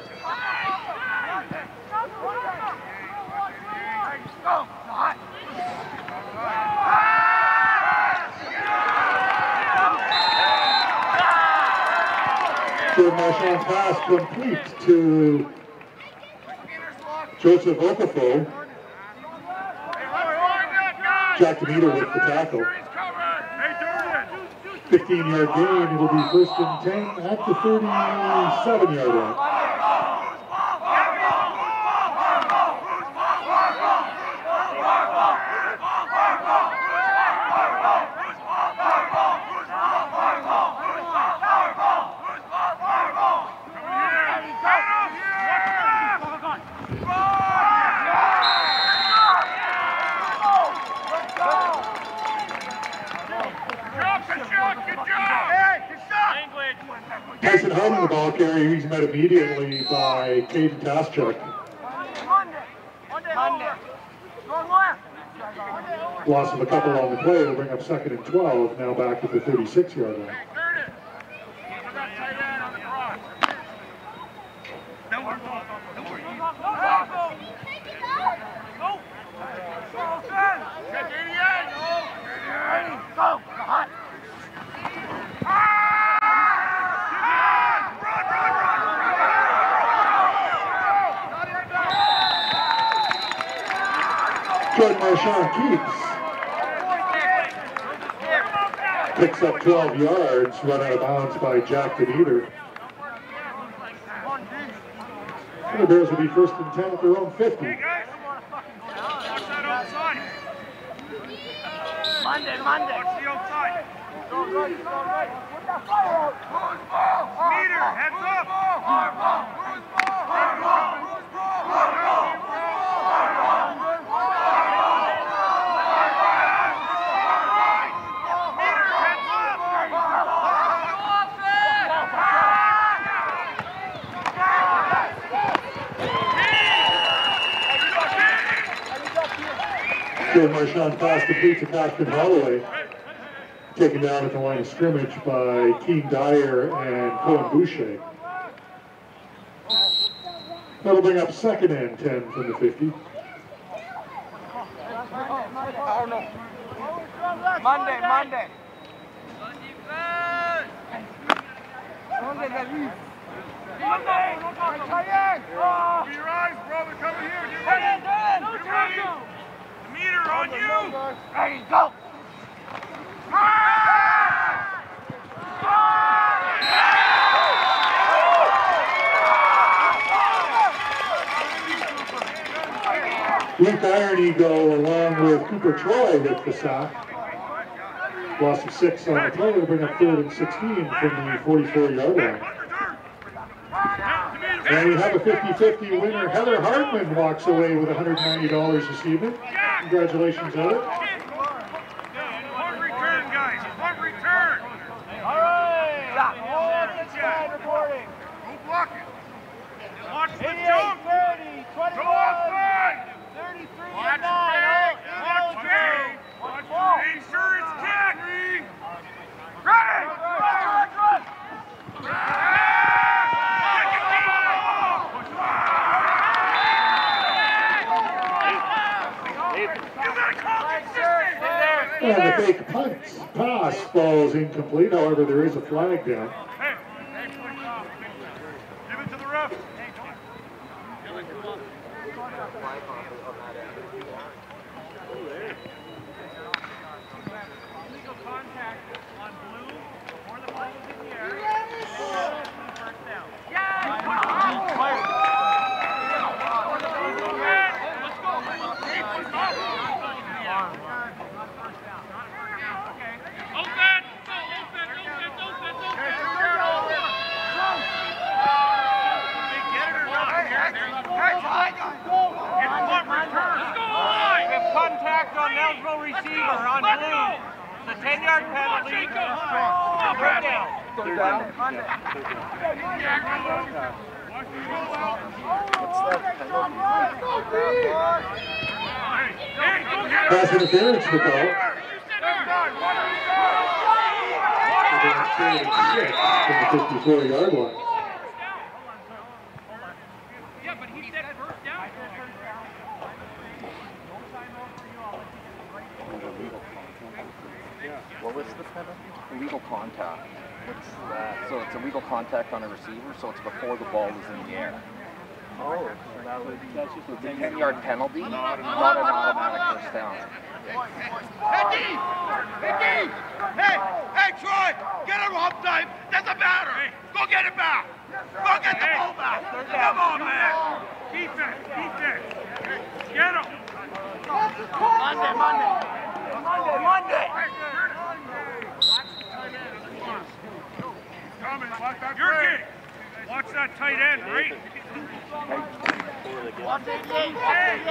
S1: Jordan Marchand's pass complete to Joseph Okafor. Jack Demeter with the tackle. fifteen yard gain. It'll be first and ten at the thirty-seven yard line. Tyson Hartman, the ball carrier, he's met immediately by Caden Taschuk. Loss of a couple on the play will bring up second and twelve, now back at the thirty-six yard line. Jordan Marchand keeps. Picks up twelve yards, run out of bounds by Jack Demeter. And the Bears will be first and ten at their own fifty.
S3: Monday, Monday. Watch the outside. Meter, heads up.
S1: Jordan Marchand pass complete to Captain Holloway. taken down at the line of scrimmage by Keane Dyer and Cohen Boucher. That'll bring up second and ten from the fifty.
S5: Monday, Monday. Monday, David. Monday! Oh.
S3: Be your eyes, brother. Come here. Get ready. Get ready. The meter on you.
S5: Ready, go!
S1: Luke Iron-Eagle along with Cooper Troy with the sack. Loss of six on the play will bring up third and sixteen from the forty-four yard line. And we have a fifty fifty winner. Heather Hartman walks away with one hundred ninety dollars this evening. Congratulations, Heather.
S3: Punt return, guys. Punt return.
S5: All right! Hold this side reporting.
S3: Go block it. Watch the jump.
S5: thirty,
S3: Go offside.
S5: thirty-three,
S3: Watch
S5: and nine.
S3: big. Watch big. Watch big. Make sure it's kick. Ready. Run, run, run.
S1: And the fake punt pass falls incomplete. However, there is a flag down.
S3: Hey, give it to the ref.
S5: Illegal contact on blue before the ball was in the air. First down. Contact on eligible receiver on blue. It's a ten yard penalty. Third down. Third down.
S1: Pass interference to call. Third and six from the fifty-four yard line.
S5: Yeah, but he said first down.
S2: What was the penalty? Illegal contact. What's that? So it's illegal contact on a receiver, so it's before the ball is in the air. Oh, so that would, that's just a ten yard penalty, not an automatic first down.
S3: Hey, D! Hey, D! Hey, hey, Troy! Get him off time! Doesn't matter! Go get it back! Go get the ball back! Come on, man! Defense! Defense! Get him!
S5: Monday, Monday. Monday, Monday.
S3: Coming, watch that Your kick! Watch that tight end, right?
S5: Watch it, Jake. Watch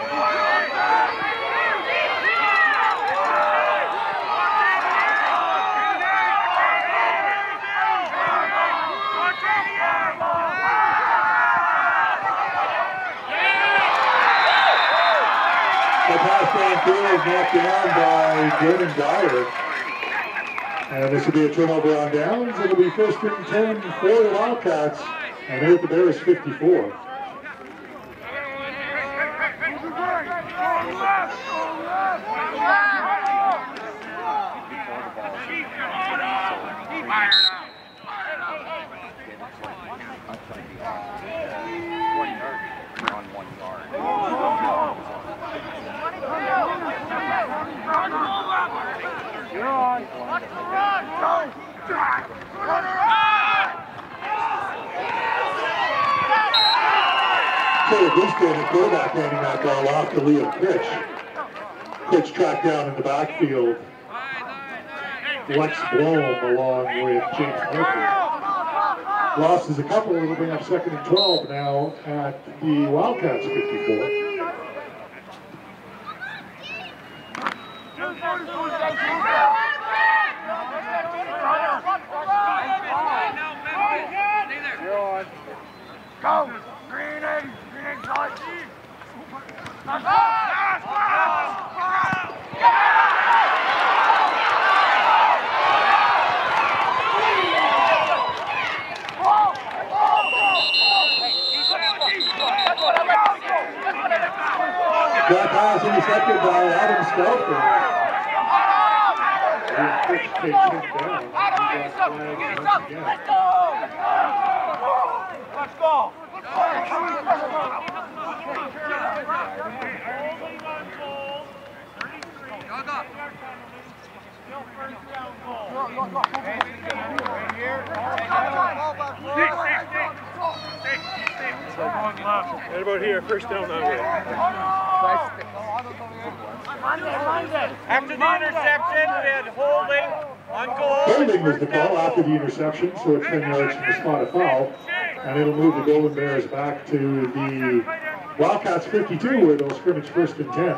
S1: The pass downfield knocked down by Jordan Dyer. And this will be a turnover on downs. It'll be first and ten for the Wildcats. And they're at the Bears fifty-four.
S2: On one yard.
S5: You're on.
S1: Taylor Gusto, the quarterback, handing that ball off to Leo Pitch. Pitch tracked down in the backfield. Lex Blom along with James Murphy. Losses a couple, it'll bring up second and twelve now at the Wildcats fifty-four.
S3: Go! Green egg! Green egg side!
S1: intercepted by Adam Stelter. His pitch takes him down. He got flagged once again.
S3: Let's go! Let's go!
S6: Right about here, first down that way.
S5: After the interception, we had holding on goal.
S1: Holding was the call after the interception, so it's ten yards from the spot of foul. And it'll move the Golden Bears back to the Wildcats fifty-two, where they'll scrimmage first and ten.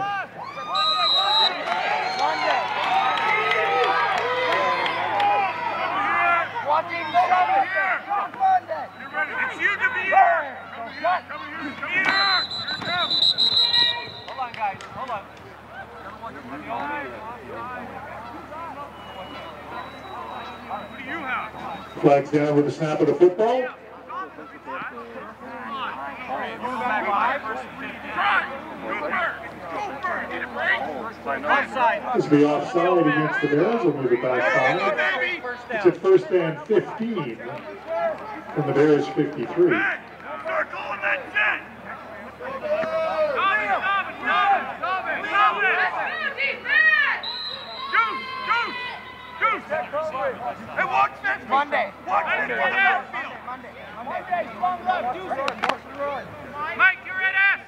S3: It's you to be here! Come here!
S5: Hold on, guys. Hold on.
S3: What do you have?
S1: Flags down with the snap of the football. This will be offside against the Bears. We'll move it back five. It's at first and fifteen from the Bears fifty-three.
S3: Circle and that's it! Goose! Goose! Goose! Hey, watch this!
S2: Monday.
S3: Watch this!
S5: Monday. Monday. Long left.
S3: Mike, you're at us!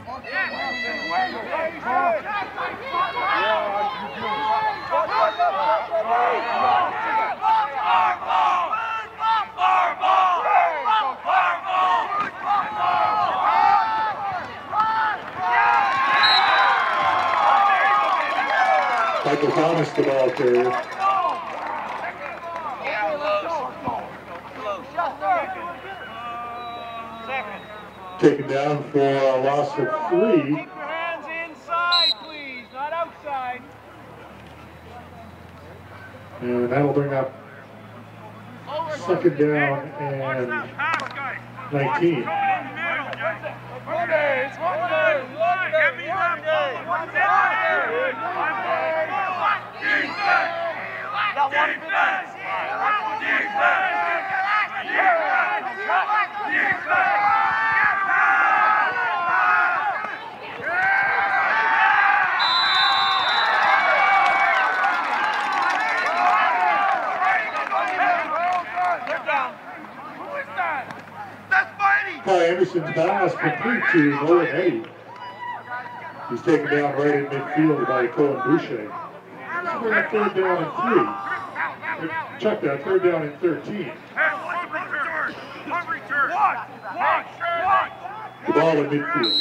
S1: Michael Thomas, the ball carrier. Taken down for a loss of three.
S5: Keep your hands inside, please, not outside.
S1: And that'll bring up second down and nineteen.
S5: Monday, it's Monday.
S3: Give me that ball! What's in there? Defense! Defense! Defense! Defense!
S1: Ty Anderson's pass complete to Nolan Eddy. He's taken down right in midfield by Colin Boucher. So we're at third down and three. Check that, third down and thirteen. The ball in midfield.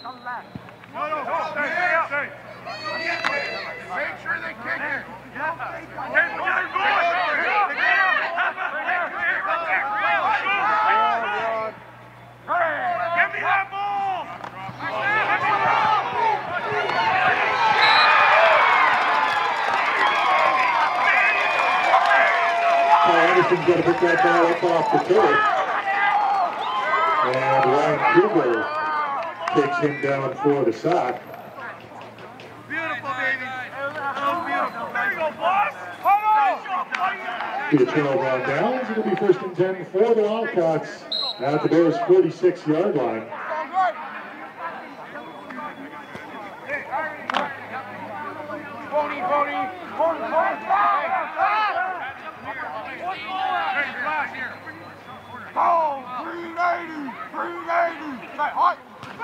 S3: Make sure they kick it. Give me that ball!
S1: Ty Anderson's got to pick that ball up off the turf. And Ryan Kruger takes him down for the sack.
S3: Beautiful, baby. So beautiful. There you go, boss. Hold on.
S1: Be a turnover on downs. It'll be first and ten for the Wildcats at the Bears' forty-six yard line.
S3: Boney, Boney. Boney, Boney. Oh, three eighty. three eighty. Say, hot.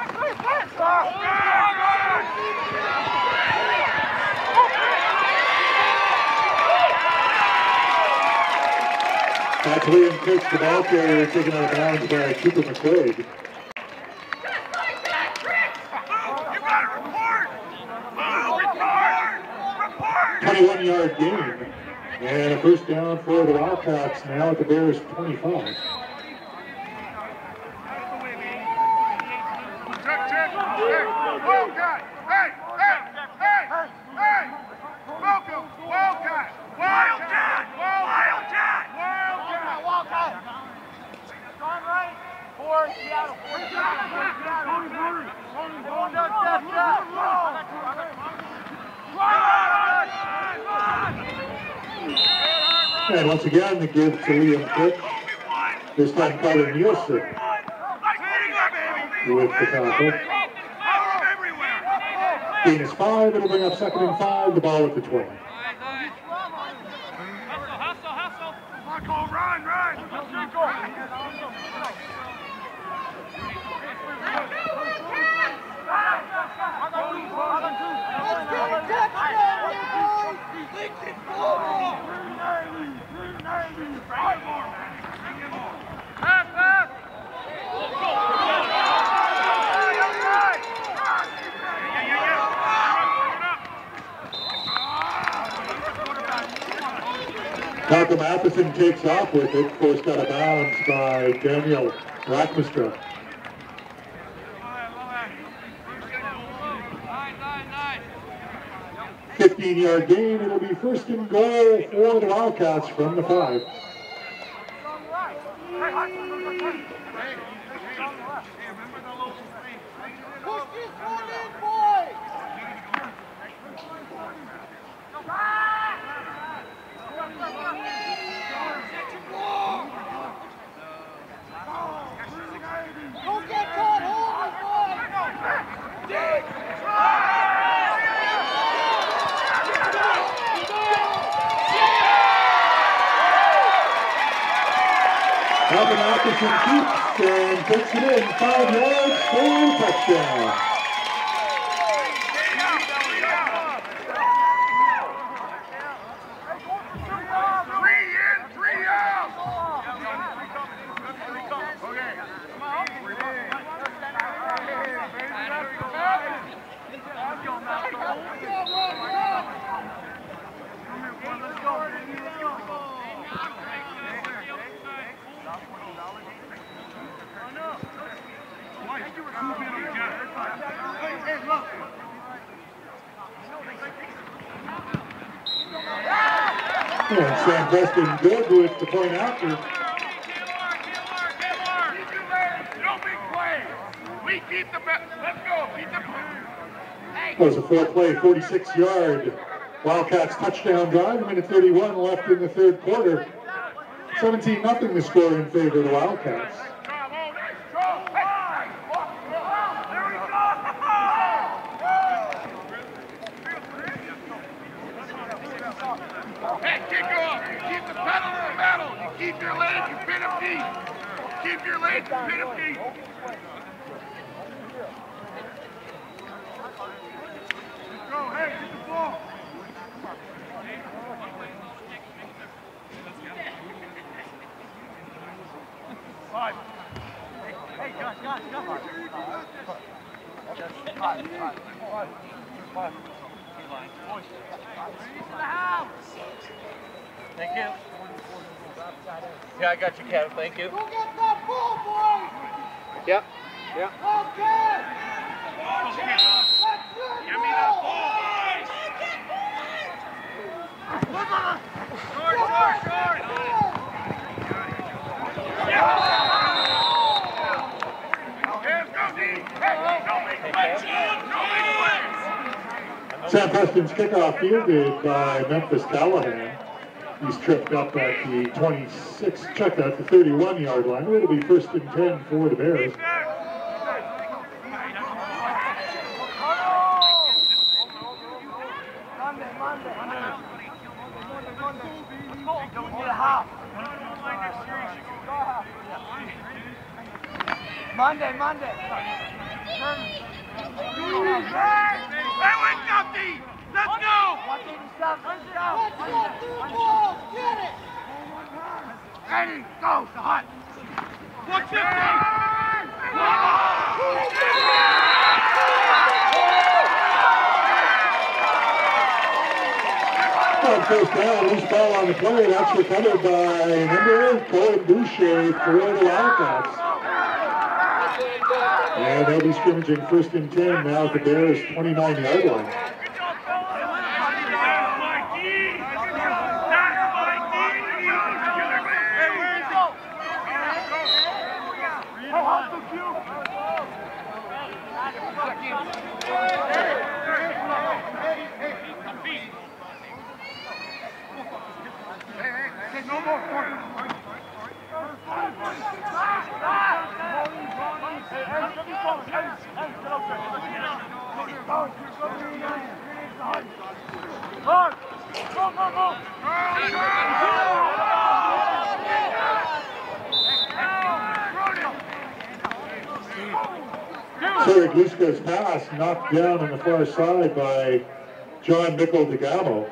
S1: That's Liam Pitts, the ball carrier, taken out of bounds by Cooper McQuaid.
S3: You gotta report! Oh, report! Report!
S1: twenty-one yard gain. And a first down for the Wildcats now at the Bears' twenty-five.
S3: Check, check. Hey, Wildcat! Hey, hey, hey, hey! Welcome, Wildcat! Wildcat! Wildcat! Wildcat! Wildcat!
S5: Gone right. Four, Seattle. Four, Seattle. Four, Seattle. One, one, one, one, one, one, one, one, one, one, one, one,
S1: And once again, the give to Liam Cook. This time Carter Nielsen with the tackle. Gain is five. It'll bring up second and five. The ball at the twenty.
S3: Run, run!
S1: Malcolm Matheson takes off with it, forced out of bounds by Daniel Rackmistra. fifteen yard gain, it'll be first and goal for the Wildcats from the five.
S3: Push this one in, boys! Don't get caught holding, boys!
S1: Malcolm Atkinson keeps and takes it in five yards for a touchdown. And Sam Preston good with the point after.
S3: Don't be quiet. We keep the best. Let's go. Keep the
S1: That was a four-play, forty-six yard Wildcats touchdown drive. A minute thirty-one left in the third quarter. seventeen nothing the score in favor of the Wildcats.
S3: Hey, kick off. Keep the pedal to the metal. You keep your legs, you pin them deep. Keep your legs, you pin them deep. Let's go. Hey, get the ball. Five. Hey, Josh, Josh, Josh. Five, five, five, five.
S2: Thank you. Yeah, I got you, Kev. Thank you.
S3: Go get that ball, boys!
S2: Yep. Yep.
S3: Okay! Give me that ball! Short, short, short! Hands go deep! Hey, don't make plays! Don't make plays!
S1: Sam Preston's kickoff fielded by Memphis Callahan. He's tripped up at the twenty-six, check at the thirty-one yard line. It'll be first and ten for the Bears.
S3: Monday, Monday. Hey, wake up, D! Let's go! Let's go, through ball! Get it! Ready, go, the hut! one
S1: On first down, loose ball on the play. That's recovered by number eight, Cohen Boucher for the Wildcats. And they'll be scrimmaging first and ten now at the Bears' twenty-nine yard line. Saraguska's pass knocked down on the far side by John Mickle DeGamo.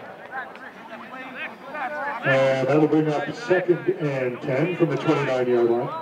S1: And that'll bring up second and ten from the twenty-nine yard line.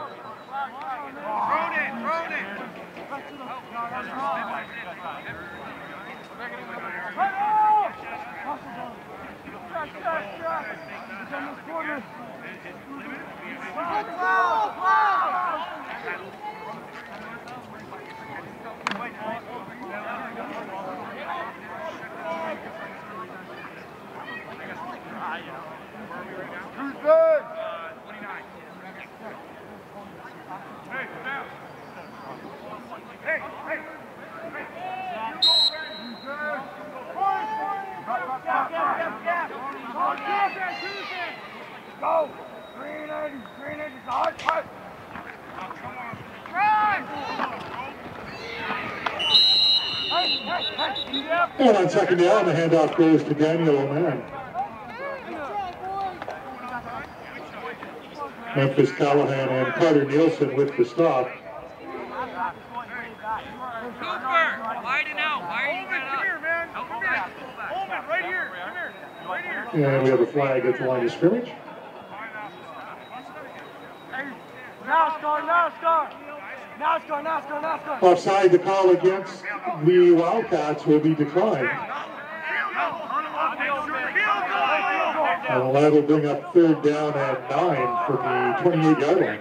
S3: Go! Green eighty, green eighty, hard push!
S1: And on second down, the handoff goes to Daniel O'Man. Memphis Callahan and Carter Nielsen with the stop.
S5: Cooper, widen out. Widen
S3: Holman, come here, man. Come here. Holman, right here. Come here. Right here.
S1: And we have a flag at the line of scrimmage.
S3: NASCAR, NASCAR. NASCAR, NASCAR, NASCAR.
S1: Offside, the call against the Wildcats will be declined. And that will bring up third down and nine from the twenty-eight yard line.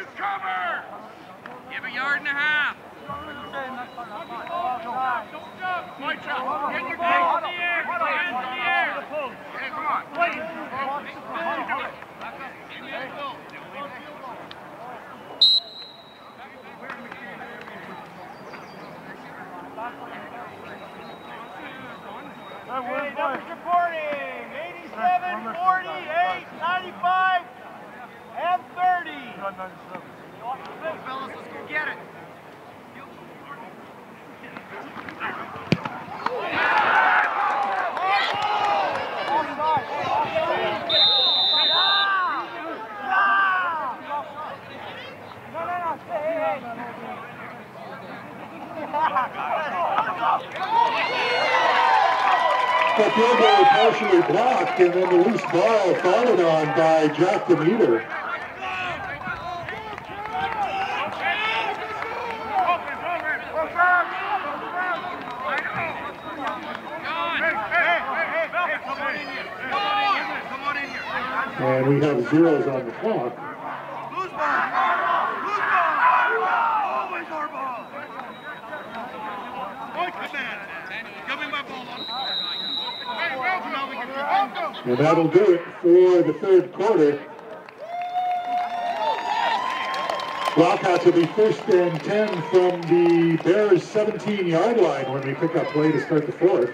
S5: Give a yard and a half. Get your hands in the air. Get your hands in the air. Hey, come on.
S3: Hey, numbers reporting. eighty-seven, forty-eight, ninety-five, and thirty.
S5: Fellas, let's go get it.
S1: The field goal partially blocked, and then the loose ball followed on by Jack Demeter. And we have zeros on the clock.
S3: Loose ball! Loose ball! Always our ball! Point command! Give me my ball. Hey, welcome, now we can welcome!
S1: And that'll do it for the third quarter. Wildcats will be first and ten from the Bears' seventeen yard line when we pick up play to start the fourth.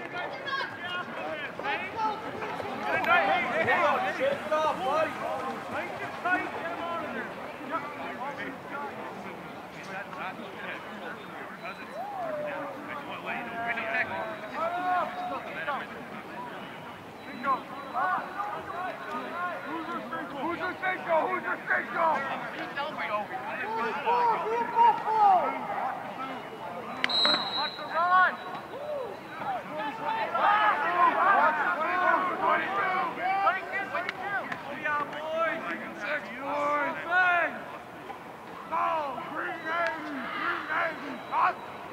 S3: Who's your Cinco? Who's your Cinco? Watch the run! Yeah, boys! Six boys! Bang! Go! Green Navy! Green Navy! Up!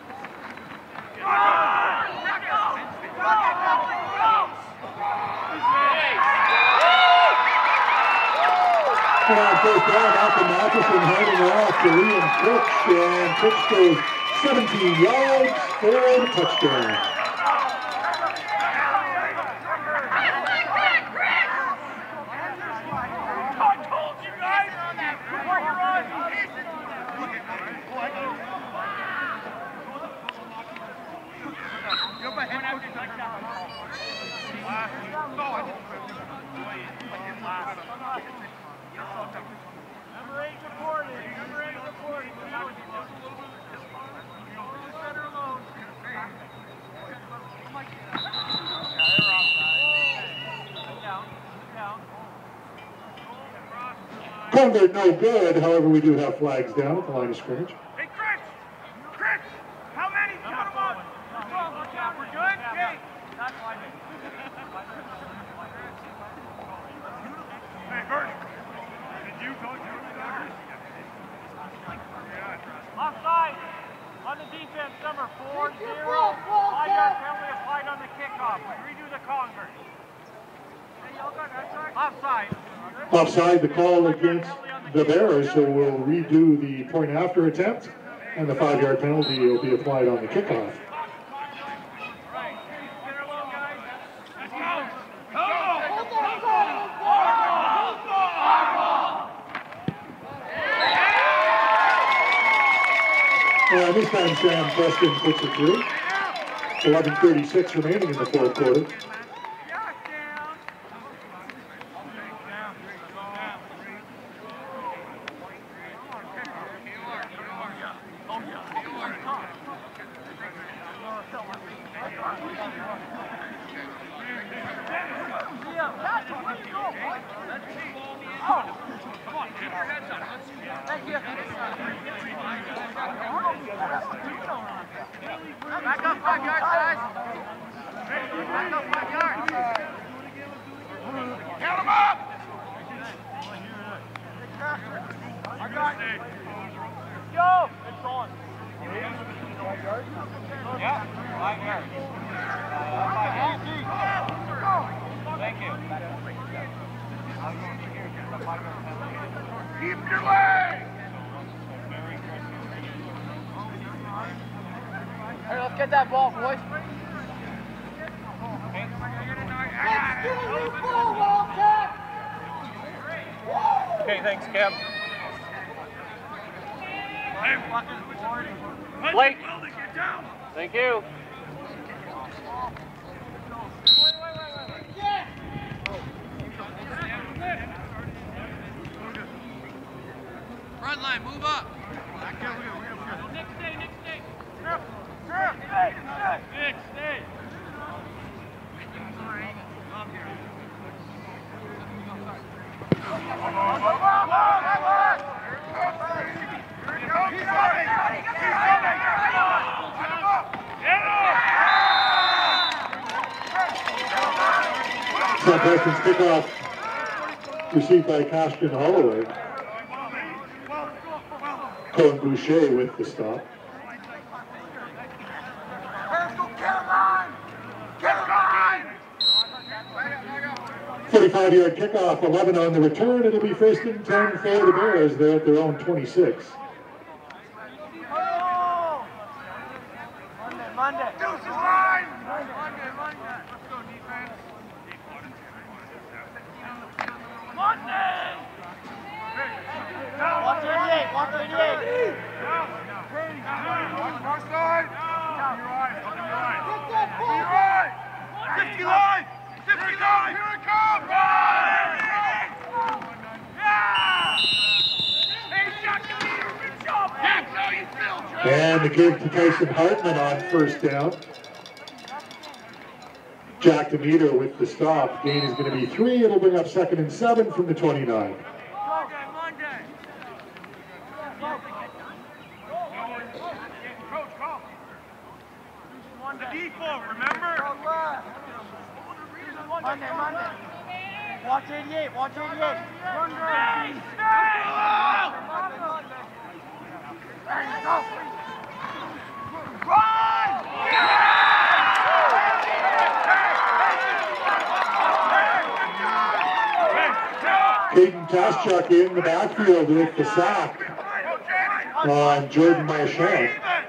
S1: And on first down, Malcolm Matheson handing off to Liam Pitch, and Pitch goes seventeen yards for the touchdown.
S3: Number eight reporting. Number eight reporting. Center alone. Yeah, they're offside. Down.
S1: Convert no good, however we do have flags down at the line of scrimmage.
S3: Hey, Chris! Chris! How many? Count them up! We're good? Okay. Hey, Bert! Did you go to the Dodgers?
S7: Offside on the defense, number four zero. Five-yard penalty applied on the kickoff. Redo the convert. Offside.
S1: Offside, the call against the Bears, so we'll redo the point after attempt, and the five-yard penalty will be applied on the kickoff. And this time Sam Preston puts it through. eleven thirty-six remaining in the fourth quarter.
S7: Back up five yards, guys. Back up five yards.
S3: Count them up!
S7: I got it. Go! It's on. Yeah, five yards. Thank you.
S3: Keep your leg!
S7: Hey, let's get that ball, boys. Okay, thanks, Cam. Blake. Thank you.
S5: Front line, move up.
S7: Next day, next day.
S3: Nick, stay.
S1: Sam Preston's kickoff received by Cashton Holloway. Cohen Boucher with the stop. forty-five-yard kickoff, eleven on the return. It'll be first and ten for the Bears. They're at their own twenty-six.
S7: Monday, Monday.
S3: Deuces line!
S7: Monday, Monday. Let's go, defense.
S3: Monday!
S7: one thirty-eight, one thirty-eight.
S3: North side! You're right! fifty line! fifty line! Here it comes! Yeah! Hey, Jack, good job! Jack, how you feel, Jack?
S1: And the give to Tyson Hartman on first down. Jack Demeter with the stop. Gain is going to be three. It'll bring up second and seven from the twenty-nine.
S7: Monday, Monday.
S3: Coach, call. The default, remember?
S7: Monday, Monday. Watch eighty-eight, watch eighty-eight.
S3: Hey!
S1: Caden Taschuk in the backfield with the sack on Jordan Marchand.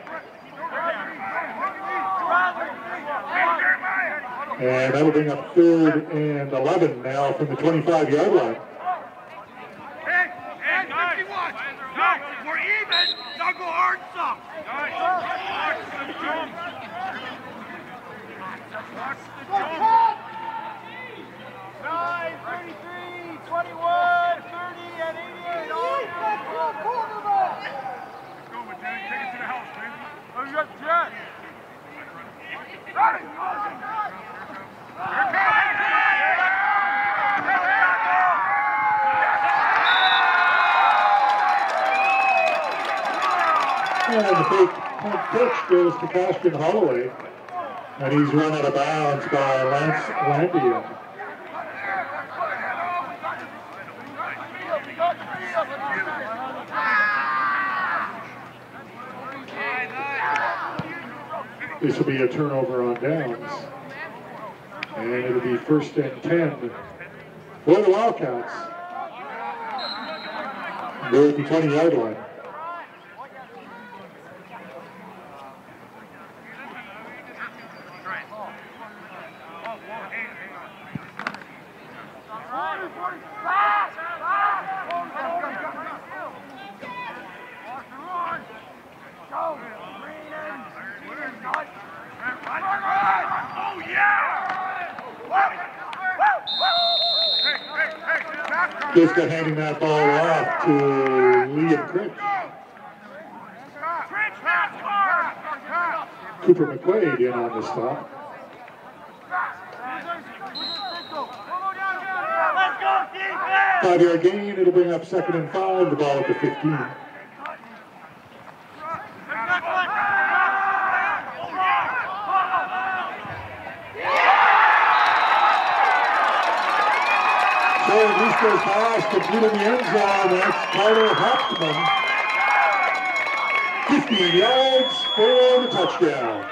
S1: And that'll bring up third and eleven now from the twenty-five-yard line.
S3: Hey, and fifty-one. No, we're even. Now go hard some.
S7: nine, thirty-three, twenty-one, thirty, and eighty-eight.
S3: Let's go, Lieutenant. Take it to the house, man.
S7: Oh, you got Jet.
S3: Ready. Here it comes.
S1: And the fake punt pitch goes to Cashton Holloway. And he's run out of bounds by Lance Landian. This will be a turnover on downs. And it'll be first and ten for the Wildcats. They're at the twenty-yard line. Just got handing that ball off to Liam Critch. Cooper McQuaid in on the stop. Five-yard gain, it'll bring up second and five, the ball at the fifteen. So Risco's pass complete in the end zone. That's Carter Hauptmann. fifteen yards for the touchdown.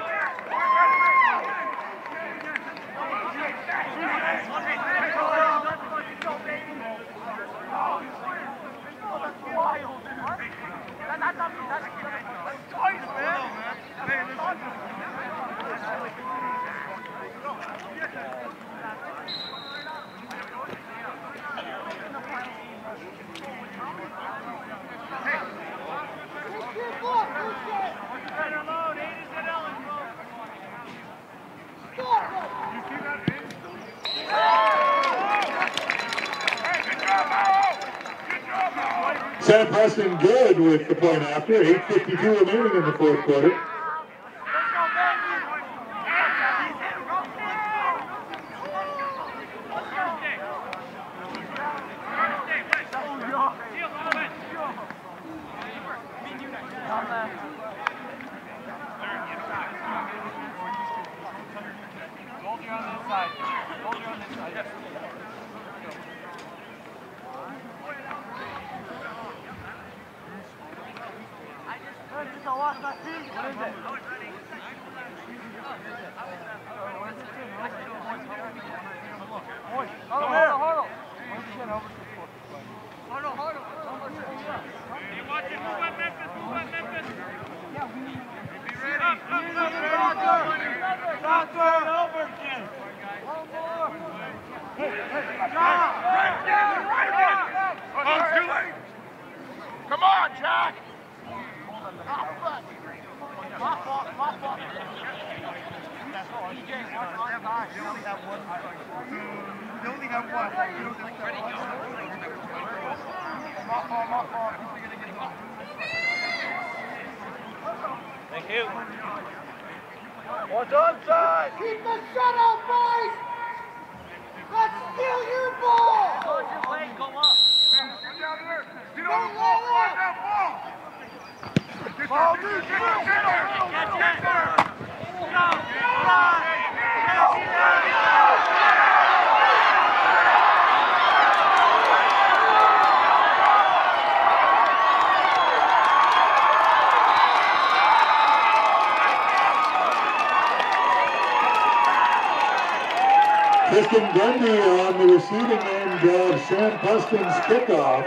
S1: Sam Preston good with the point after. eight fifty-two remaining in the fourth quarter.
S3: Come on, Jack!
S7: Thank you.
S3: What's onside?
S4: Keep the shutout, boys! Let's steal your ball!
S7: Go up.
S3: Get down there! Get on the ball! Find that ball! Get
S4: Ball,
S3: there!
S4: dude,
S3: Get there! Get there!
S7: Catch
S3: Get
S7: it.
S3: there!
S7: Go.
S1: Tristan Grundy on the receiving end of Sam Preston's kickoff.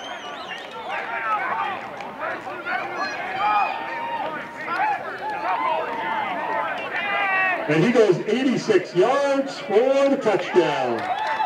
S1: And he goes eighty-six yards for the touchdown.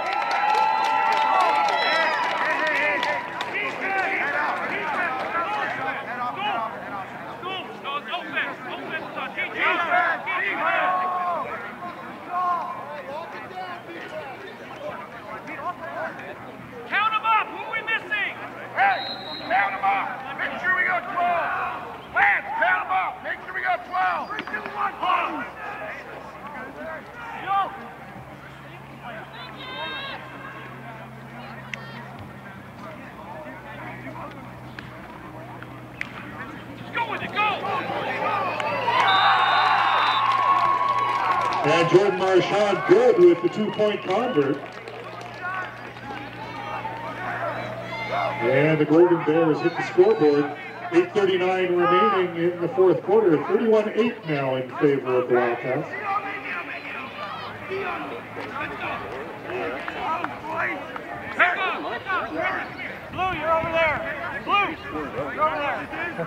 S7: Count them up. Who are we missing?
S3: Hey! Count them up! Make sure we got twelve! Lance, count them up! Make sure we got twelve! Three, two, one, go!
S1: And Jordan Marchand good with the two-point convert. And the Golden Bears hit the scoreboard. eight thirty-nine remaining in the fourth quarter. thirty-one eight now in favor of the Wildcats.
S7: Blue, you're over there. Blue, you're over there.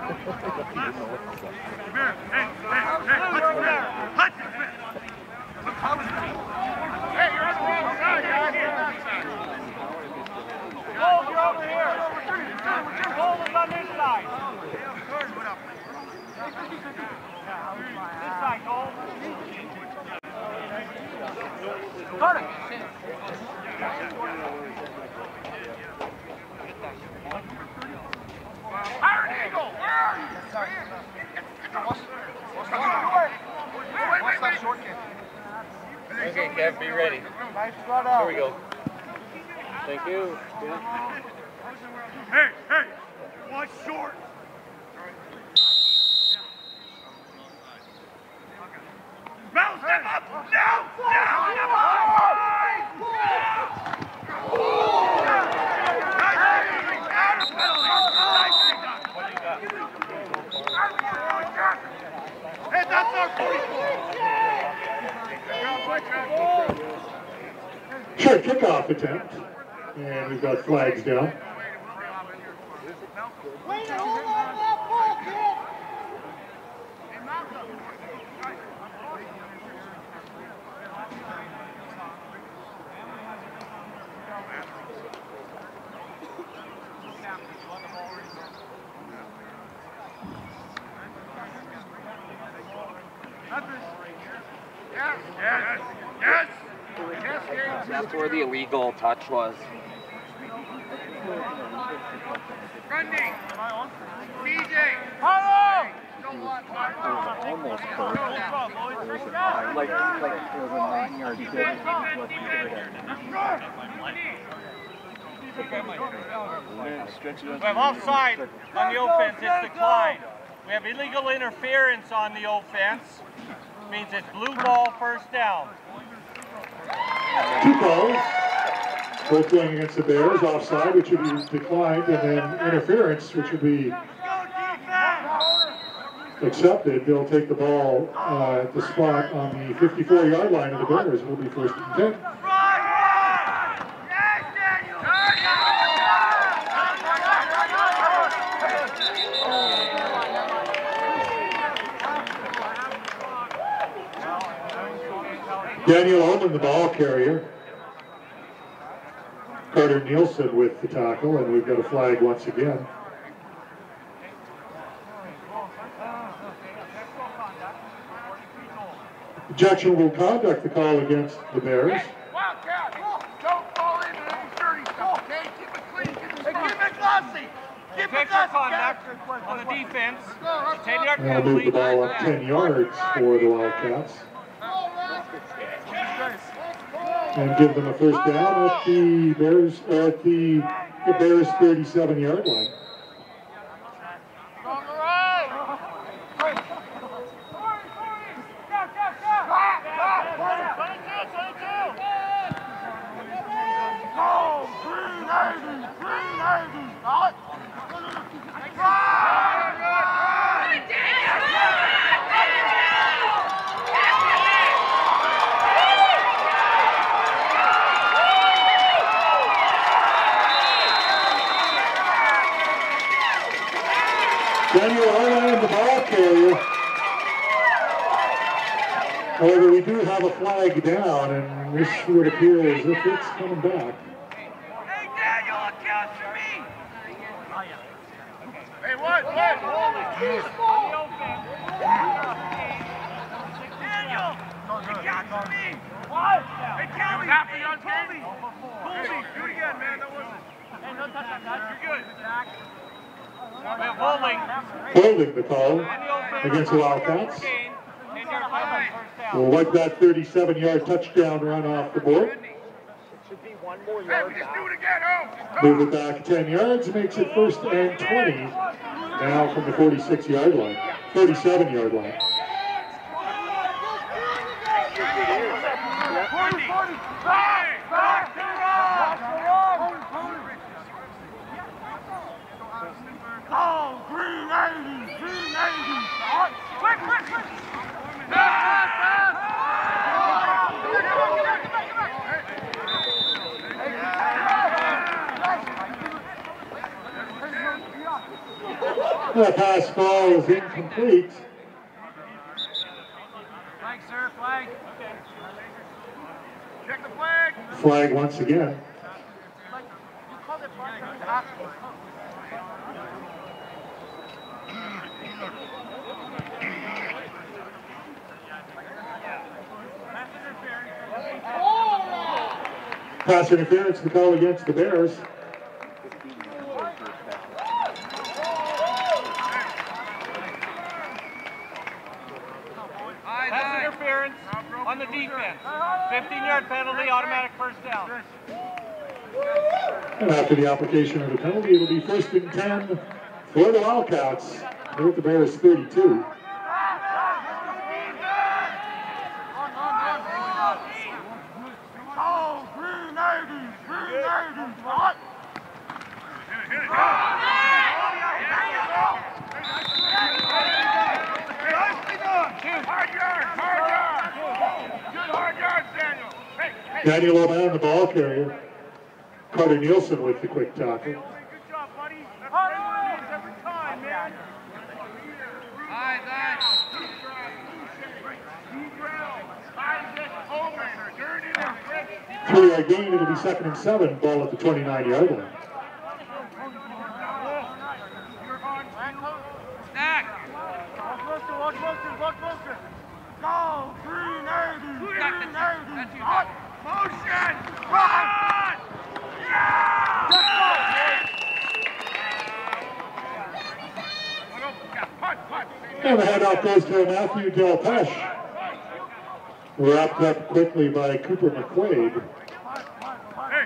S3: Hey, hey, hey,
S7: Blue, you're over there.
S3: hey, you're on the wrong side, guys.
S7: Gold, you're over here. Gold is on this side. This side, Gold. Got it.
S3: Iron Eagle, where are you? Sorry. Wait, wait, wait.
S5: Okay, Kev, be ready.
S7: Nice run out.
S5: Here we go. Thank you.
S3: Hey, hey, watch short. Mel, step up! Now! Hey, that's our forty-four!
S1: Sure, kickoff attempt. And we've got flags down.
S4: Way to hold on that ball, kid!
S3: Yes, yes, yes!
S2: That's where the illegal touch was.
S3: Grundy! C J!
S7: Hello!
S2: Almost close. Like, like it was a nine yard kick.
S7: We have offside on the offense, it's declined. We have illegal interference on the offense. Means it's blue ball, first down.
S1: Two calls. Both going against the Bears. Offside, which would be declined, and then interference, which would be accepted. They'll take the ball uh, at the spot on the fifty-four yard line of the Bears. It will be first and ten. Daniel Ullman, the ball carrier. Carter Nielsen with the tackle, and we've got a flag once again. Objectionable conduct, the call against the Bears.
S3: Wildcat! Don't fall into any dirty stuff, okay? Keep it clean, keep it, hey, keep it glossy! Keep it
S7: Picture
S3: glossy,
S7: conduct
S3: guys!
S7: on the defense. ten yard
S1: And I'll move the ball up ten yards for the Wildcats. And give them a first down at the Bears, at the, the Bears thirty-seven yard line.
S3: On the right! Go! Green eighty! Green eighty! Right?
S1: Daniel Harlan, the ball carrier. However, we do have a flag down, and this would appear as if it's coming back.
S3: Hey, Daniel, account for me! Hey, what? What?
S7: On the offense.
S3: Daniel! Account for me!
S7: What?
S3: Hey, Kelly! Happy on Colby! Colby, do it again, man. That wasn't...
S7: Hey, no touch on that.
S3: You're good.
S7: We have holding.
S1: Holding the call
S7: On the offense.
S1: against the Wildcats.
S7: ten yard penalty, first down.
S1: We'll wipe that thirty-seven yard touchdown run off the board.
S2: Should be one more
S3: Hey,
S2: yard
S3: just
S2: back.
S3: do it again, oh!
S1: Move it back ten yards, makes it first and twenty. Now from the forty-six yard line, thirty-seven yard line. That pass ball is incomplete.
S5: Flag, sir, flag.
S3: Check the flag.
S1: Flag once again.
S5: You called it flag.
S1: Pass interference, the call against the Bears.
S7: Pass interference on the defense. fifteen yard penalty, automatic first down.
S1: And after the application of the penalty, it'll be first and ten for the Wildcats. They're at the Bears thirty-two.
S3: Oh, green ladies, green ladies, what? Hard yard, hard yard. Good hard yard, Daniel. Hey, hey.
S1: Daniel O'Man, the ball carrier. Carter Nielsen with the quick tackle.
S3: Good job, buddy. That's what everyone needs every time, man.
S5: Eyes, eyes.
S1: Three yard gain, it'll be second and seven. Ball at the twenty-nine yard line.
S5: Stack.
S3: Watch Wilson, watch Wilson. Go, green eighty, green
S5: Stack,
S3: eighty.
S5: that's you, that's you,
S3: Hot motion, run! Yeah! Punt, punt.
S1: And the handoff goes to Matthew Delpeche. Wrapped up quickly by Cooper McQuaid.
S3: Hey.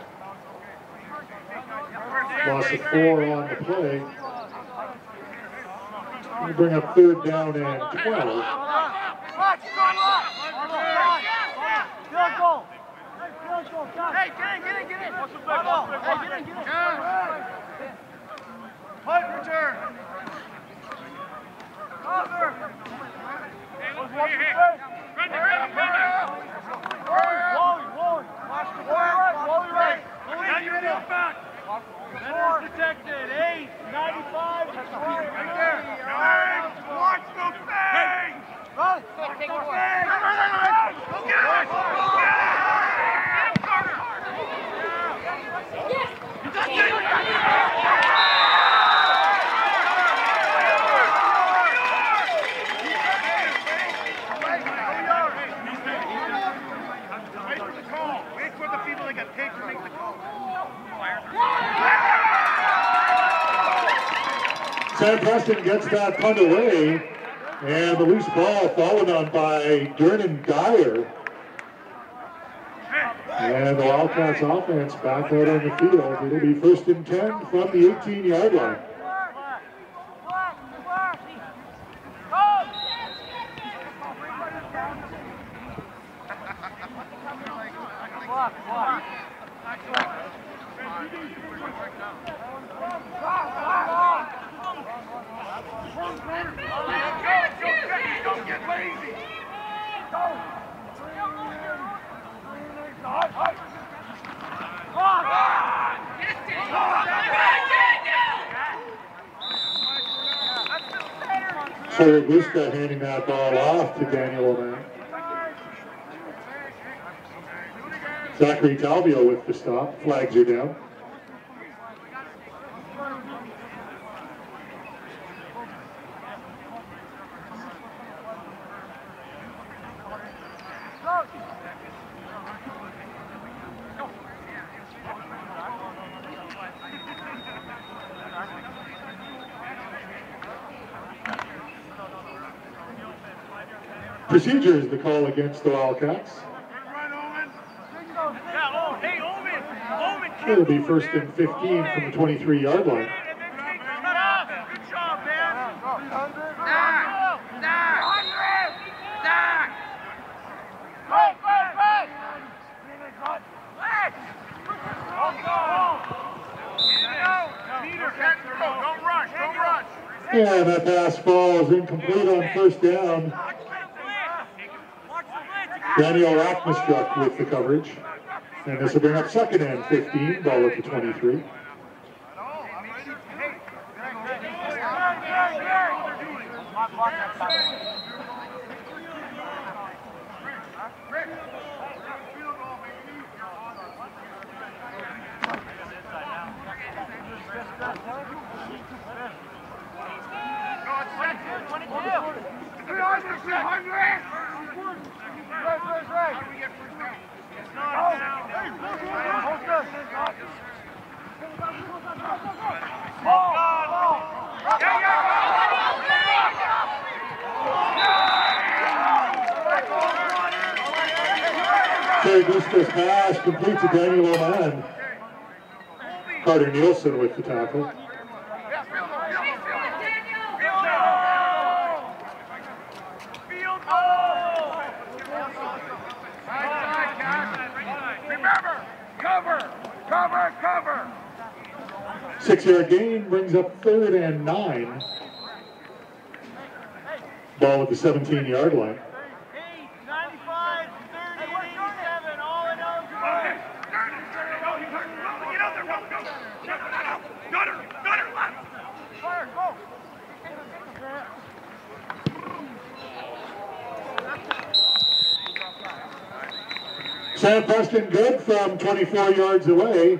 S1: Loss of four on the play. We bring up third down and twelve.
S3: Watch, go up! Field goal! Field goal, hey, get in, get in, get in! Hey, get in, get in! Punt return! Cover! Hey, hey, hey! Run the run, run the Wally, Wally! Watch the flag! Wally right! Now you're in back! Center protected, eight, ninety-five, right there. Bang! Watch the bang! Run! Take the bang! Run, run, run, run! Go get it! Go get it! Get him, Carter! Yes! That's it! Wait for the call. Wait for the people that get paid to make the call.
S1: Sam Preston gets that punt away, and the loose ball followed on by Dernan Geyer. And the Wildcats offense back out on the field. It'll be first and ten from the eighteen yard line.
S3: Don't get lazy.
S1: So Augusta handing that ball off to Daniel O'Man. Zachary Talvio with the stop. Flags are down. Procedure is the call against the Wildcats. It'll be first and fifteen from the twenty-three yard line.
S3: Good job, man.
S5: Stack. Stack. Stack.
S3: Break, break, break. Peter, don't rush, don't rush.
S1: And that pass ball is incomplete on first down. Daniel Rackmastruck with the coverage. And this will bring up second and fifteen, ball at the twenty-three. Gusta's pass complete to Daniel Oman. Carter Nielsen with the tackle.
S3: Remember, cover, cover, cover.
S1: Six-yard gain brings up third and nine. Ball at the seventeen-yard line.
S5: ninety-five, thirty, eighty-seven, all in all.
S3: Get out there, go, go. Gunner, gunner, left. Fire, go.
S1: Sam Preston good from twenty-four yards away.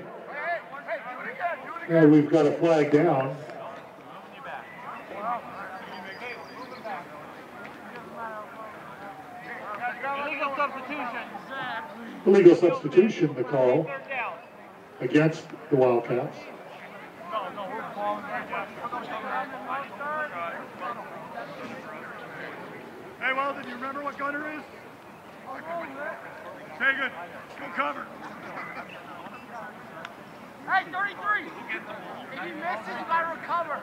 S1: And we've got a flag down.
S7: Illegal substitution.
S1: Illegal substitution, the call against the Wildcats.
S3: Hey, Weldon, you remember what gunner is? Okay, good. Go cover.
S5: Hey, thirty-three. If he misses, you gotta recover.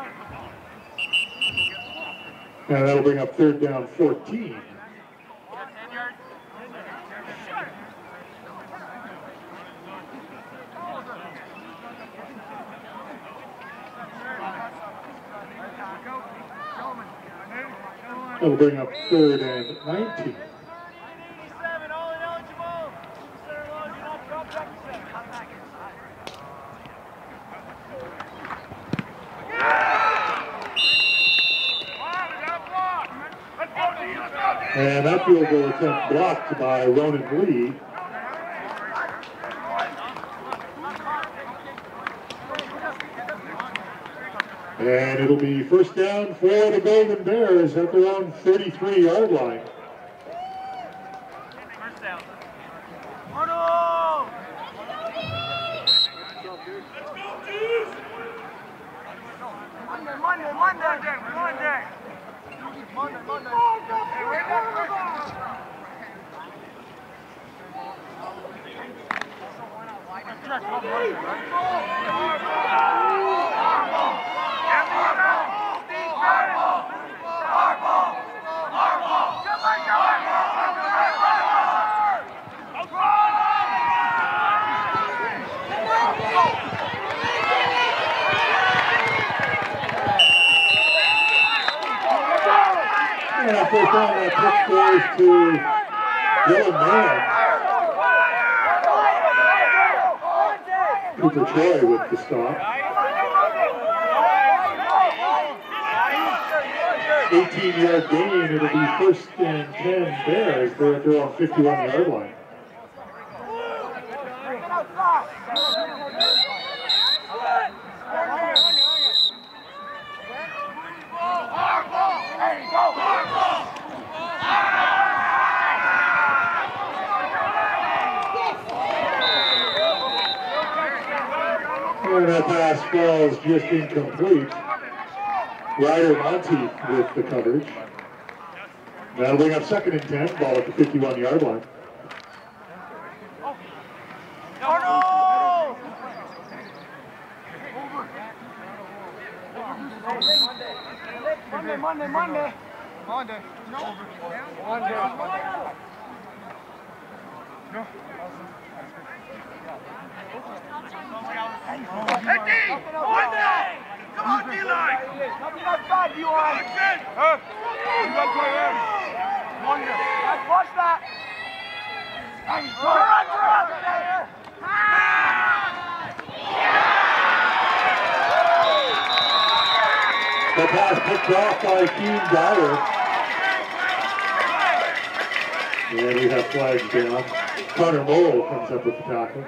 S1: And that'll bring up third down fourteen.
S5: ten yards.
S1: That'll bring up third and nineteen.
S5: eighty-seven, all ineligible. Center line, do not drop back to center. Come back inside.
S1: And that field goal attempt blocked by Ronan Lee. And it'll be first down for the Golden Bears at their own thirty-three-yard line.
S5: First down. Monday, Monday, Monday, Monday. Monday, Monday. Hey, wait back, wait back.
S1: And of course, down that pitch goes to Dylan Mann. Cooper Troy with the stop. eighteen-yard gain. It'll be first and ten Bears. They're at their own fifty-one-yard line. And that pass falls just incomplete. Ryder Monteith with the coverage. That'll bring up second and ten, ball at the fifty-one-yard line.
S5: Monday, Monday, Monday. Monday. No. Monday. No.
S3: Hey, D! Monday! Come on, D-line!
S5: Nothing outside, you on.
S3: Action!
S5: Huh? You got to go in. Monday. Let's watch that. Run, run, run!
S1: The pass picked off by Keane Dyer. And we have flags down. Connor Mole comes up with the tackle.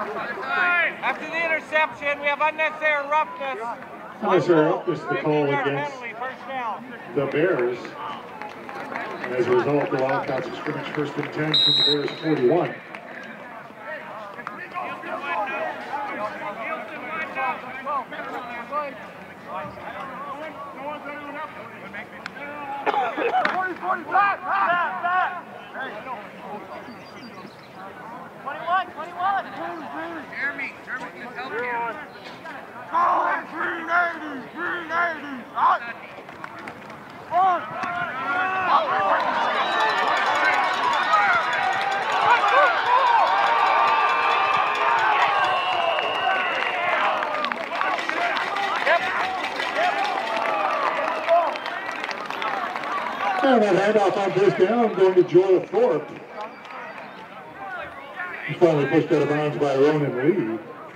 S7: After the interception, we have unnecessary roughness.
S1: Unnecessary roughness to call
S7: fifteen-yard
S1: against
S7: penalty, first down.
S1: the Bears. And as a result, the Wildcats of scrimmage first and ten from the Bears forty-one.
S3: forty, forty, back, back, back.
S5: twenty-one, twenty-one.
S3: Jeremy, Jeremy, can help you. Go, three eighty, three eighty. Out.
S1: And that handoff on first down going to Joel Thorpe. He's finally pushed out of bounds by Ronan Lee.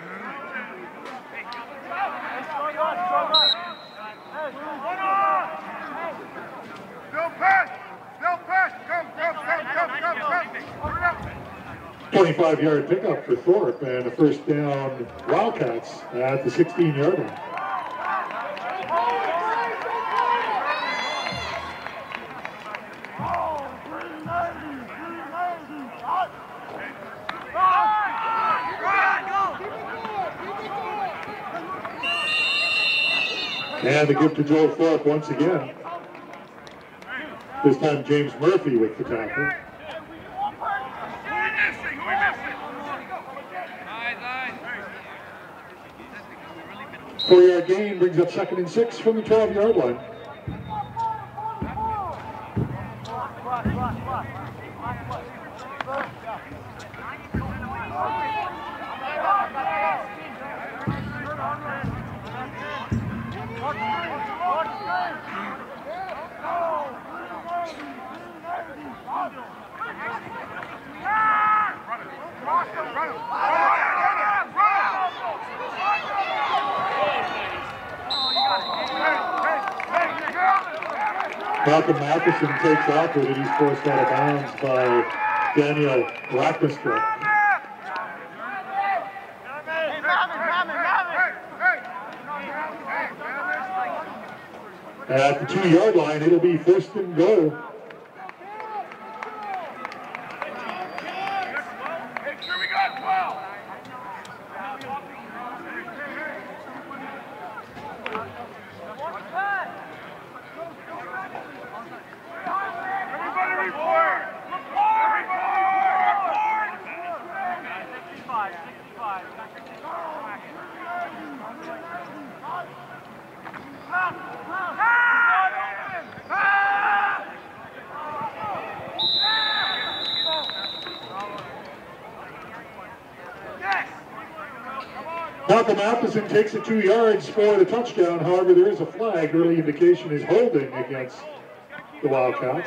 S3: Bill Pass! Bill Pass! Come, come, come, come, come, come! Hurry up!
S1: twenty-five yard pickup for Thorpe and a first down Wildcats at the sixteen yard line. And the give to Joel Thorpe once again. This time James Murphy with the tackle. Four yard gain brings up second and six from the twelve yard line. Malcolm Matheson takes off with it. He's forced out of bounds by Daniel Rackmestrup. At the two yard line, it'll be first and goal. Malcolm Matheson takes it two yards for the touchdown. However, there is a flag. Early indication is holding against the Wildcats.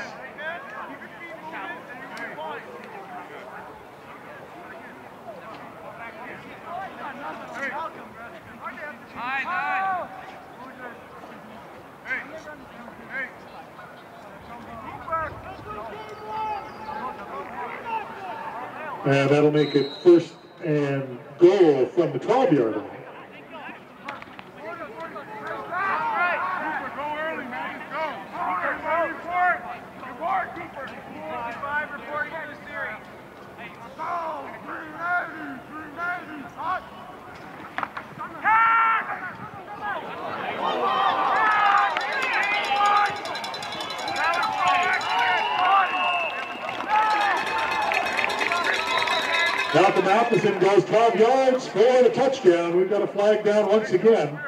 S1: And that'll make it first and goal from the twelve yard line. Malcolm Matheson goes twelve yards for the touchdown. We've got a flag down once again.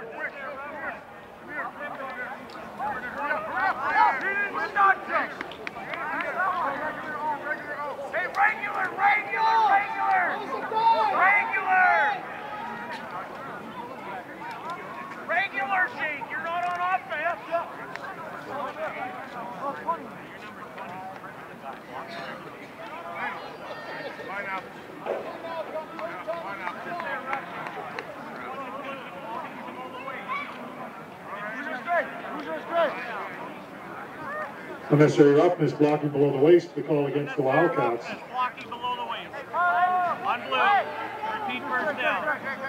S1: Unnecessary roughness, blocking below the waist, the call against the Wildcats.
S7: Blocking below the waist. On blue. Repeat first down.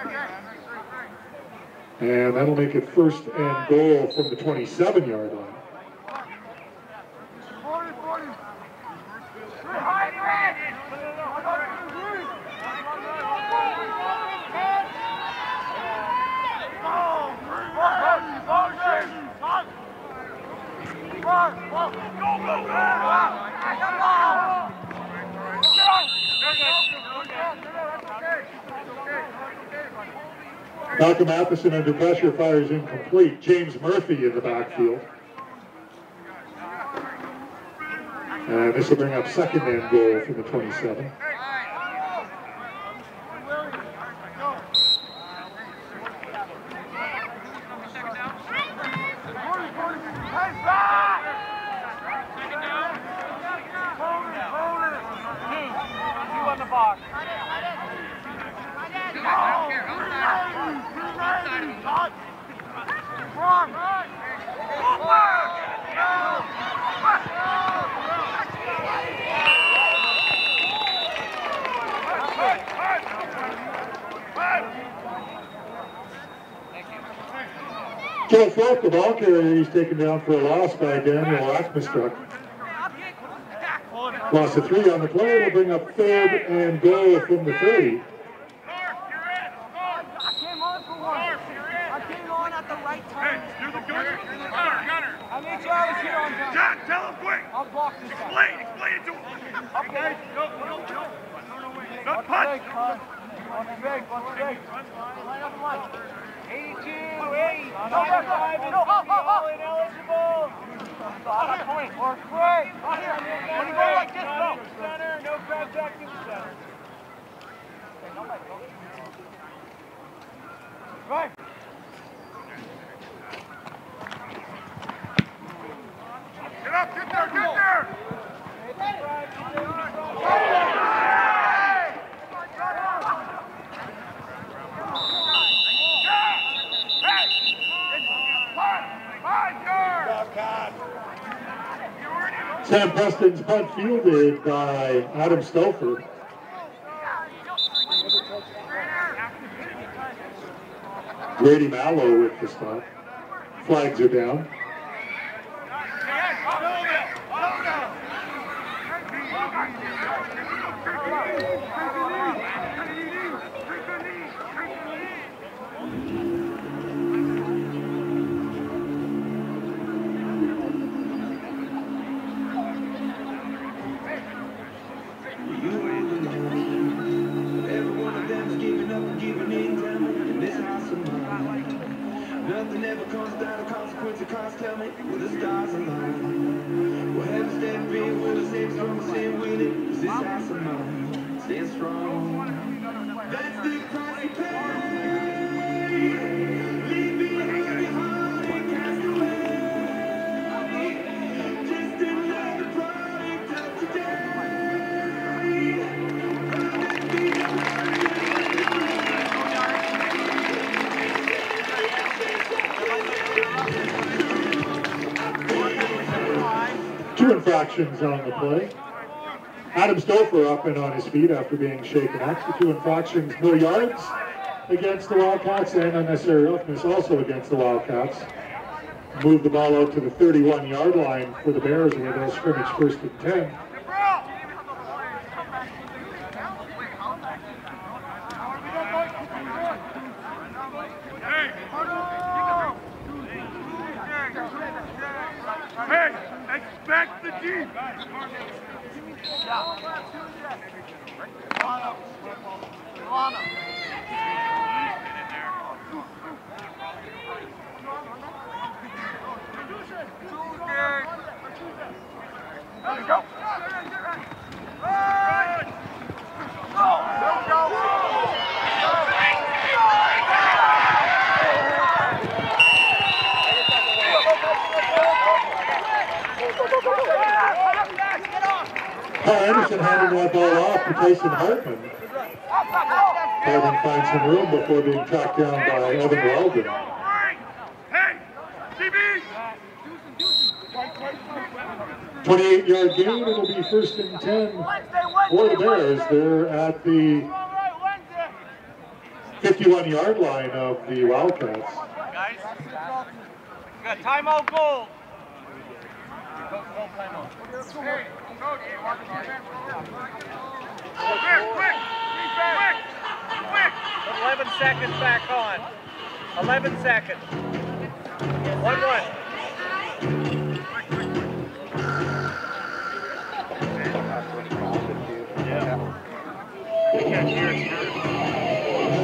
S1: And that'll make it first and goal from the twenty-seven yard line. Malcolm Matheson under pressure fires incomplete. James Murphy in the backfield. And this will bring up second and goal from the twenty-seven. Joe Falk, the ball carrier, he's taken down for a loss by Daniel Ackmistruck. Loss of three on the play. Will bring up third and goal from the thirty.
S5: I made sure I was here on time.
S3: Jack, tell him quick.
S5: I'll block this time.
S3: Explain, explain it to him.
S5: Okay.
S3: Go, go, go. Not punch.
S5: On the break, on the break. Line up line. eighty-two, eight, ninety-five is going to be all ineligible. Point. Or break. When you go like this, no. Center, no contact in the center. Right.
S3: Get up, get there, get there!
S1: Sam Preston's punt fielded by Adam Stouffer. Grady Mallow with the stop. Flags are down.
S4: Nothing ever comes down to consequence of cause. Tell me, will the stars align? Will heaven stand free? Will the same strong stand winning? Is this house of mine? Stand strong. That's the price you pay. Leave behind your heart and cast away. Just another product of today.
S1: Two infractions on the play. Adam Stouffer up and on his feet after being shaken up. The two infractions, no yards against the Wildcats and unnecessary roughness also against the Wildcats. Move the ball out to the thirty-one yard line for the Bears where they'll scrimmage first and ten.
S3: Hey, expect the deep. Let's go.
S1: Paul Anderson handing that ball off to Tyson Hartman. Hartman finds some room before being tracked down by Evan Weldon.
S3: Hey, C B!
S1: twenty-eight yard gain, it'll be first and ten for the Bears. They're at the fifty-one yard line of the Wildcats.
S7: Guys, we got timeout goal. Go, go timeout.
S3: Hey, coach, quick, quick, quick, quick.
S7: eleven seconds back on. eleven seconds. one one. Yeah. You can't hear it.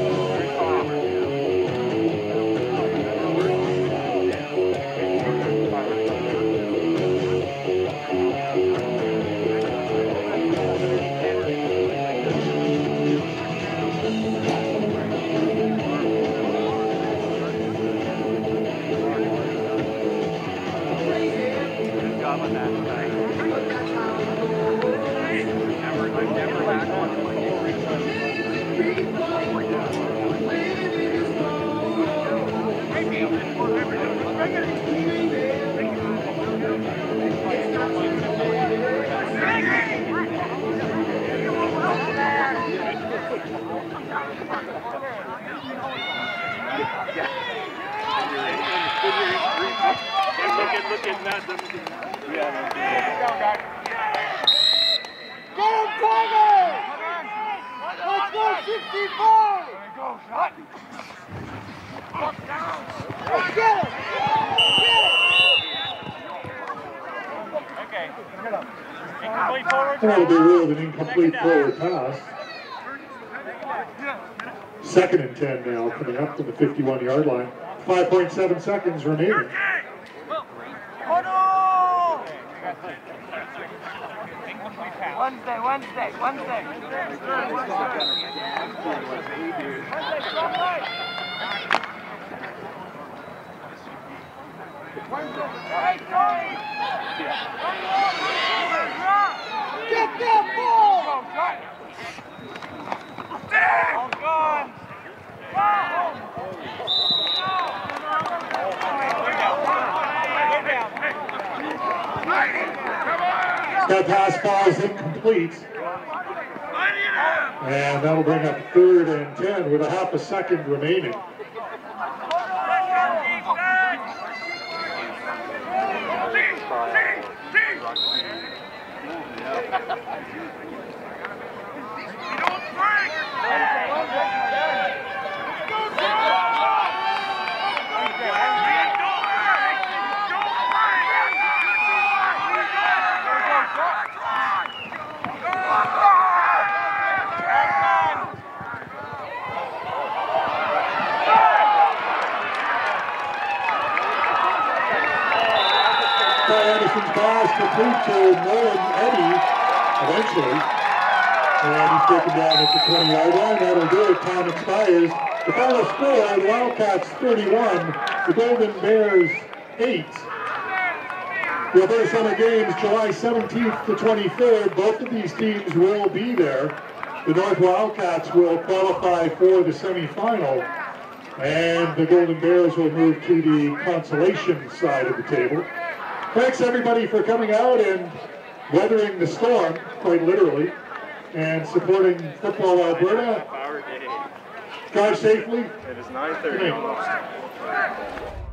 S1: That'll be ruled an incomplete forward pass. Second and ten now, coming up to the fifty-one yard line. five point seven seconds remaining.
S5: Wednesday, Wednesday, Wednesday. Hey, Tony! Get that ball! Oh, God!
S1: That pass falls incomplete. And that'll bring up third and ten with a half a second remaining. Anderson's pass complete to Nolan Eddy eventually. And he's taken down at the twenty yard line. That'll do it. Time expires. The final score, the Wildcats thirty-one, the Golden Bears eight. The Alberta Summer Games, July seventeenth to twenty-third. Both of these teams will be there. The North Wildcats will qualify for the semifinal. And the Golden Bears will move to the consolation side of the table. Thanks everybody for coming out and weathering the storm, quite literally, and supporting Football Alberta. Drive safely.
S6: It is nine thirty almost.